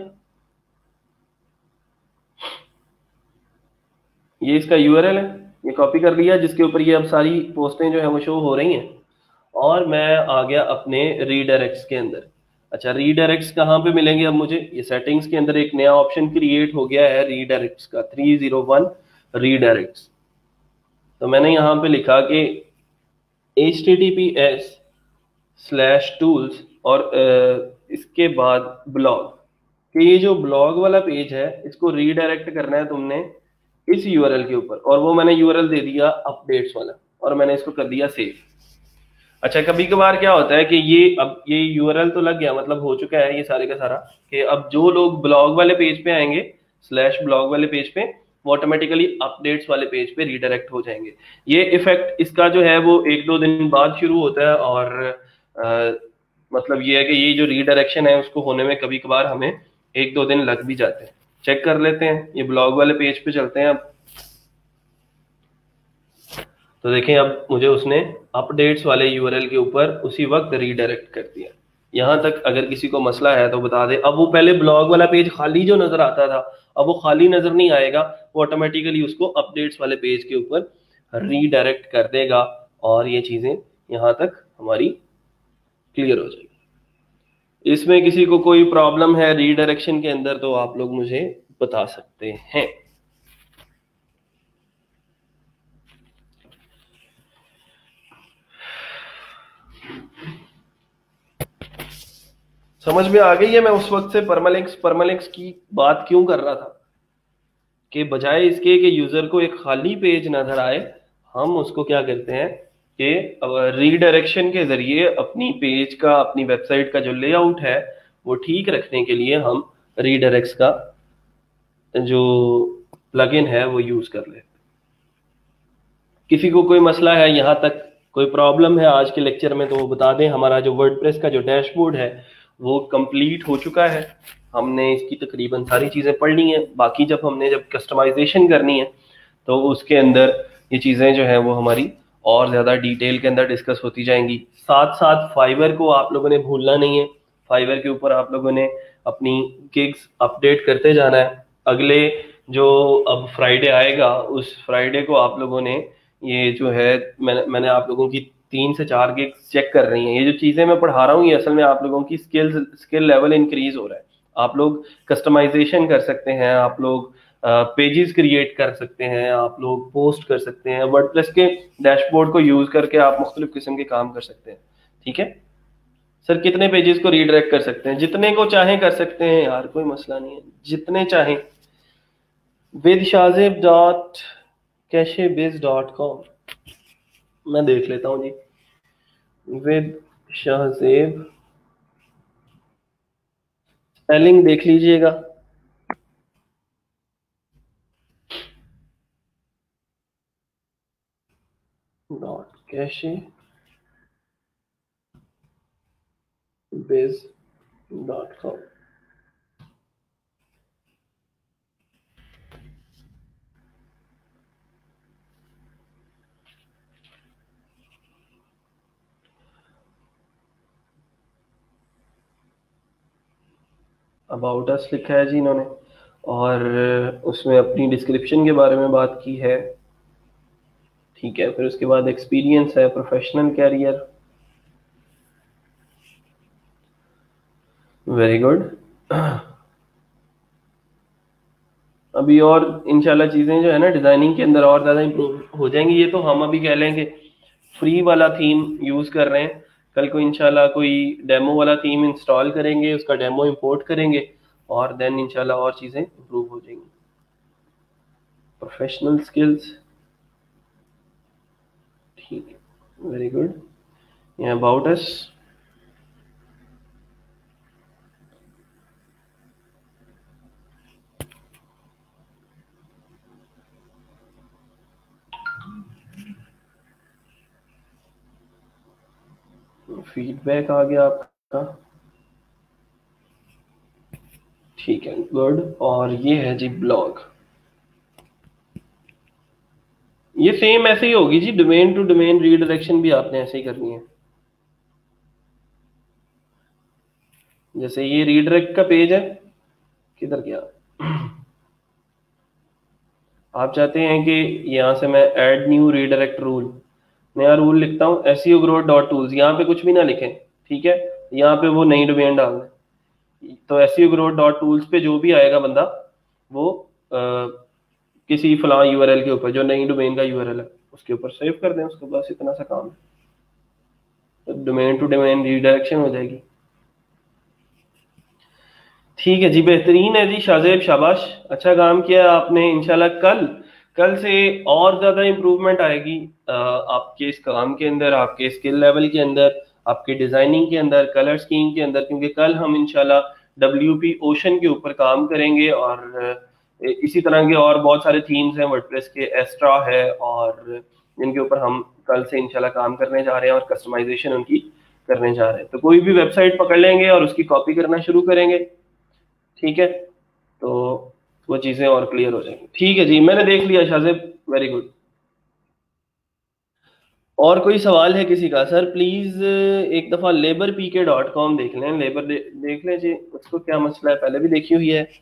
ये इसका यूआरएल है, ये कॉपी कर लिया जिसके ऊपर ये अब सारी पोस्टें जो है वो शो हो रही हैं। और मैं आ गया अपने रीडायरेक्ट्स के अंदर। अच्छा, रीडायरेक्ट्स कहाँ पे मिलेंगे अब मुझे, ये सेटिंग्स के अंदर एक नया ऑप्शन क्रिएट हो गया है रीडायरेक्ट्स का, थ्री जीरो वन रीडायरेक्ट्स। तो मैंने यहाँ पे लिखा कि H T T P S slash tools और इसके बाद ब्लॉग, कि ये जो ब्लॉग वाला पेज है इसको रीडायरेक्ट करना है तुमने इस यूआरएल के ऊपर, और वो मैंने यूआरएल दे दिया अपडेट्स वाला और मैंने इसको कर दिया सेव। अच्छा, कभी कभार क्या होता है कि ये अब ये यूआरएल तो लग गया, मतलब हो चुका है ये सारे का सारा, कि अब जो लोग ब्लॉग वाले पेज पे आएंगे स्लैश ब्लॉग वाले पेज पे वो ऑटोमेटिकली अपडेट्स वाले पेज पे रीडायरेक्ट हो जाएंगे। ये इफेक्ट इसका जो है वो एक दो दिन बाद शुरू होता है, और आ, मतलब ये है कि ये जो रीडायरेक्शन है उसको होने में कभी कभार हमें एक दो दिन लग भी जाते हैं। चेक कर लेते हैं, ये ब्लॉग वाले पेज पे चलते हैं अब। तो देखें अब मुझे उसने अपडेट्स वाले यूआरएल के ऊपर उसी वक्त रीडायरेक्ट कर दिया। यहां तक अगर किसी को मसला है तो बता दे। अब वो पहले ब्लॉग वाला पेज खाली जो नजर आता था अब वो खाली नजर नहीं आएगा, वो ऑटोमेटिकली उसको अपडेट्स वाले पेज के ऊपर रीडायरेक्ट कर देगा और ये चीजें यहां तक हमारी क्लियर हो जाएगी। इसमें किसी को कोई प्रॉब्लम है रीडायरेक्शन के अंदर तो आप लोग मुझे बता सकते हैं। समझ में आ गई है मैं उस वक्त से परमालिंक्स परमालिंक्स की बात क्यों कर रहा था, कि बजाय इसके कि यूजर को एक खाली पेज नजर आए हम उसको क्या करते हैं कि रीडायरेक्शन के जरिए अपनी पेज का, अपनी वेबसाइट का जो लेआउट है वो ठीक रखने के लिए हम रीडायरेक्ट्स का जो प्लगइन है वो यूज कर लेते। किसी को कोई मसला है यहाँ तक, कोई प्रॉब्लम है आज के लेक्चर में तो वो बता दें। हमारा जो वर्डप्रेस का जो डैशबोर्ड है वो कंप्लीट हो चुका है, हमने इसकी तकरीबन सारी चीजें पढ़ ली हैं। बाकी जब हमने जब कस्टमाइजेशन करनी है तो उसके अंदर ये चीज़ें जो हैं वो हमारी और ज़्यादा डिटेल के अंदर डिस्कस होती जाएंगी। साथ साथ फाइवर को आप लोगों ने भूलना नहीं है, फाइवर के ऊपर आप लोगों ने अपनी गिग्स अपडेट करते जाना है। अगले जो अब फ्राइडे आएगा उस फ्राइडे को आप लोगों ने ये जो है मैंने मैंने आप लोगों की तीन से चार गिग्स चेक कर रही हैं। ये जो चीज़ें मैं पढ़ा रहा हूँ ये असल में आप लोगों की स्किल्स स्किल लेवल इंक्रीज हो रहा है। आप लोग कस्टमाइजेशन कर सकते हैं, आप लोग पेजेस क्रिएट कर सकते हैं, आप लोग पोस्ट कर सकते हैं, वर्डप्रेस के डैशबोर्ड को यूज करके आप मुख्तलिफ किस्म के काम कर सकते हैं। ठीक है सर, कितने पेजेस को रीडायरेक्ट कर सकते हैं? जितने को चाहें कर सकते हैं यार, कोई मसला नहीं है, जितने चाहें। With Shahzeb dot cache biz dot com मैं देख लेता हूँ जी। विद शाहजेब स्पेलिंग देख लीजिएगा। Dot cache biz dot com. About us लिखा है जी इन्होंने, और उसमें अपनी डिस्क्रिप्शन के बारे में बात की है। ठीक है, फिर उसके बाद एक्सपीरियंस है, प्रोफेशनल कैरियर, वेरी गुड। अभी और इंशाल्लाह चीज़ें जो है ना डिज़ाइनिंग के अंदर और ज़्यादा इम्प्रूव हो जाएंगी। ये तो हम अभी कह लेंगे फ्री वाला थीम यूज़ कर रहे हैं, कल को इंशाल्लाह कोई डेमो वाला थीम इंस्टॉल करेंगे, उसका डेमो इंपोर्ट करेंगे और देन इंशाल्लाह और चीज़ें इम्प्रूव हो जाएंगी। प्रोफेशनल स्किल्स, ठीक है, वेरी गुड। ये अबाउट अस, फीडबैक आ गया आपका, ठीक है, गुड। और ये है जी ब्लॉग, ये सेम ऐसे ही होगी जी, डोमेन टू डोमेन रीडायरेक्शन भी आपने ऐसे ही करनी है। जैसे ये रीडायरेक्ट का पेज है, किधर गया? आप चाहते हैं कि यहाँ से मैं ऐड न्यू रीडायरेक्ट रूल, नया रूल लिखता हूँ, एसईओ ग्रोथ डॉट टूल्स, यहाँ पे कुछ भी ना लिखें, ठीक है, यहाँ पे वो नई डोमेन डालना है। तो एसईओ ग्रोथ डॉट टूल्स पे जो भी आएगा बंदा वो आ, किसी फलां यूआरएल के ऊपर जो नई डोमेन का यूआरएल है उसके ऊपर सेव कर दें उसको, बस इतना सा काम है, तो डोमेन टू डोमेन रीडायरेक्शन हो जाएगी। ठीक है जी, बेहतरीन है जी शाहजेब, शाबाश, अच्छा काम किया आपने। इंशाल्लाह कल कल से और ज़्यादा इम्प्रूवमेंट आएगी आपके इस काम के अंदर, आपके स्किल लेवल के अंदर, आपके डिज़ाइनिंग के अंदर, कलर स्कीम के अंदर, क्योंकि कल हम इंशाल्लाह डब्ल्यू पी ओशन के ऊपर काम करेंगे और इसी तरह के और बहुत सारे थीम्स हैं वर्डप्रेस के, एस्ट्रा है, और जिनके ऊपर हम कल से इंशाल्लाह काम करने जा रहे हैं और कस्टमाइजेशन उनकी करने जा रहे हैं। तो कोई भी वेबसाइट पकड़ लेंगे और उसकी कॉपी करना शुरू करेंगे, ठीक है, तो वो चीज़ें और क्लियर हो जाएंगी। ठीक है जी, मैंने देख लिया शाहजेब, वेरी गुड। और कोई सवाल है किसी का? सर प्लीज एक दफ़ा labour P K dot com देख लें, लेबर दे, देख लें जी, उसको क्या मसला है, पहले भी देखी हुई है।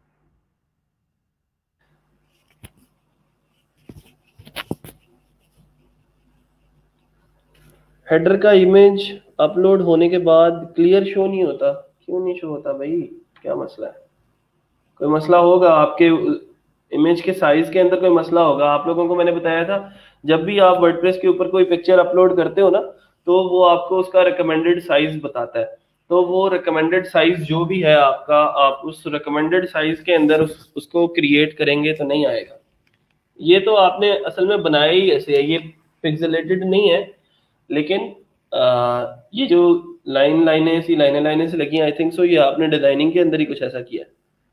हेडर का इमेज अपलोड होने के बाद क्लियर शो नहीं होता, क्यों नहीं शो होता भाई, क्या मसला है? कोई मसला होगा आपके इमेज के साइज के अंदर, कोई मसला होगा। आप लोगों को मैंने बताया था जब भी आप वर्डप्रेस के ऊपर कोई पिक्चर अपलोड करते हो ना, तो वो आपको उसका रिकमेंडेड साइज बताता है, तो वो रिकमेंडेड साइज जो भी है आपका, आप उस रिकमेंडेड साइज के अंदर उस, उसको क्रिएट करेंगे तो नहीं आएगा। ये तो आपने असल में बनाया ही ऐसे है, ये पिक्सेलेटेड नहीं है, लेकिन आ, ये जो लाइन लाइनें सी लाइनें लाइनें से लगी, आई थिंक सो ये आपने डिजाइनिंग के अंदर ही कुछ ऐसा किया है।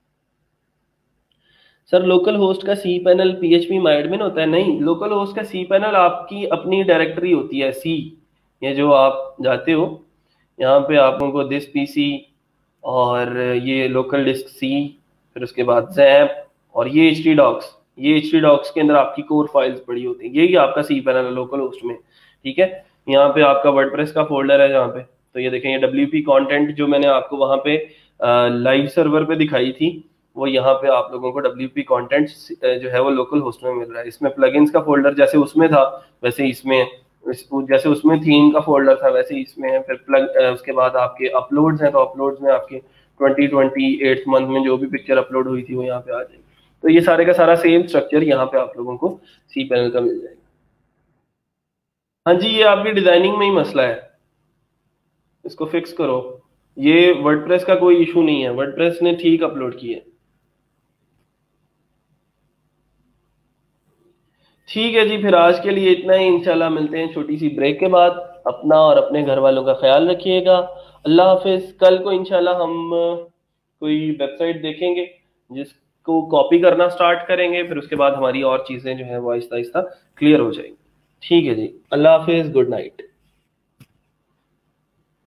सर लोकल होस्ट का सी पैनल पीएचपी माइडमिन होता है? नहीं, लोकल होस्ट का सी पैनल आपकी अपनी डायरेक्टरी होती है, सी, ये जो आप जाते हो यहाँ पे आपको को दिस पीसी और ये लोकल डिस्क सी, फिर उसके बाद जैप और ये एच डी डॉक्स, ये एच टी डॉक्स के अंदर आपकी कोर फाइल्स पड़ी होती हैं, यही आपका सी पैनल है लोकल होस्ट में, ठीक है। यहाँ पे आपका वर्डप्रेस का फोल्डर है जहाँ पे, तो ये देखें ये डब्ल्यू पी कंटेंट जो मैंने आपको वहाँ पे लाइव सर्वर पे दिखाई थी, वो यहाँ पे आप लोगों को डब्ल्यू पी कंटेंट जो है वो लोकल होस्ट में मिल रहा है। इसमें प्लगइन्स का फोल्डर जैसे उसमें था वैसे इसमें है, जैसे उसमें थीम का फोल्डर था वैसे इसमें है। फिर प्लग उसके बाद आपके अपलोड्स हैं, तो अपलोड्स में आपके ट्वेंटी ट्वेंटी एट मंथ में जो भी पिक्चर अपलोड हुई थी वो यहाँ पे आ जाएगी। तो ये सारे का सारा सेम स्ट्रक्चर यहाँ पे आप लोगों को सी पैनल का मिल जाएगा। हाँ जी, ये आपकी डिजाइनिंग में ही मसला है, इसको फिक्स करो। ये वर्डप्रेस का कोई इशू नहीं है, वर्डप्रेस ने ठीक अपलोड की है। ठीक है जी, फिर आज के लिए इतना ही, इंशाल्लाह मिलते हैं छोटी सी ब्रेक के बाद। अपना और अपने घर वालों का ख्याल रखिएगा। अल्लाह हाफिज। कल को इंशाल्लाह हम कोई वेबसाइट देखेंगे जिसको कॉपी करना स्टार्ट करेंगे, फिर उसके बाद हमारी और चीजें जो है वो आहिस्ता आहिस्ता क्लियर हो जाएंगी। ठीक है जी, अल्लाह हाफिज, गुड नाइट।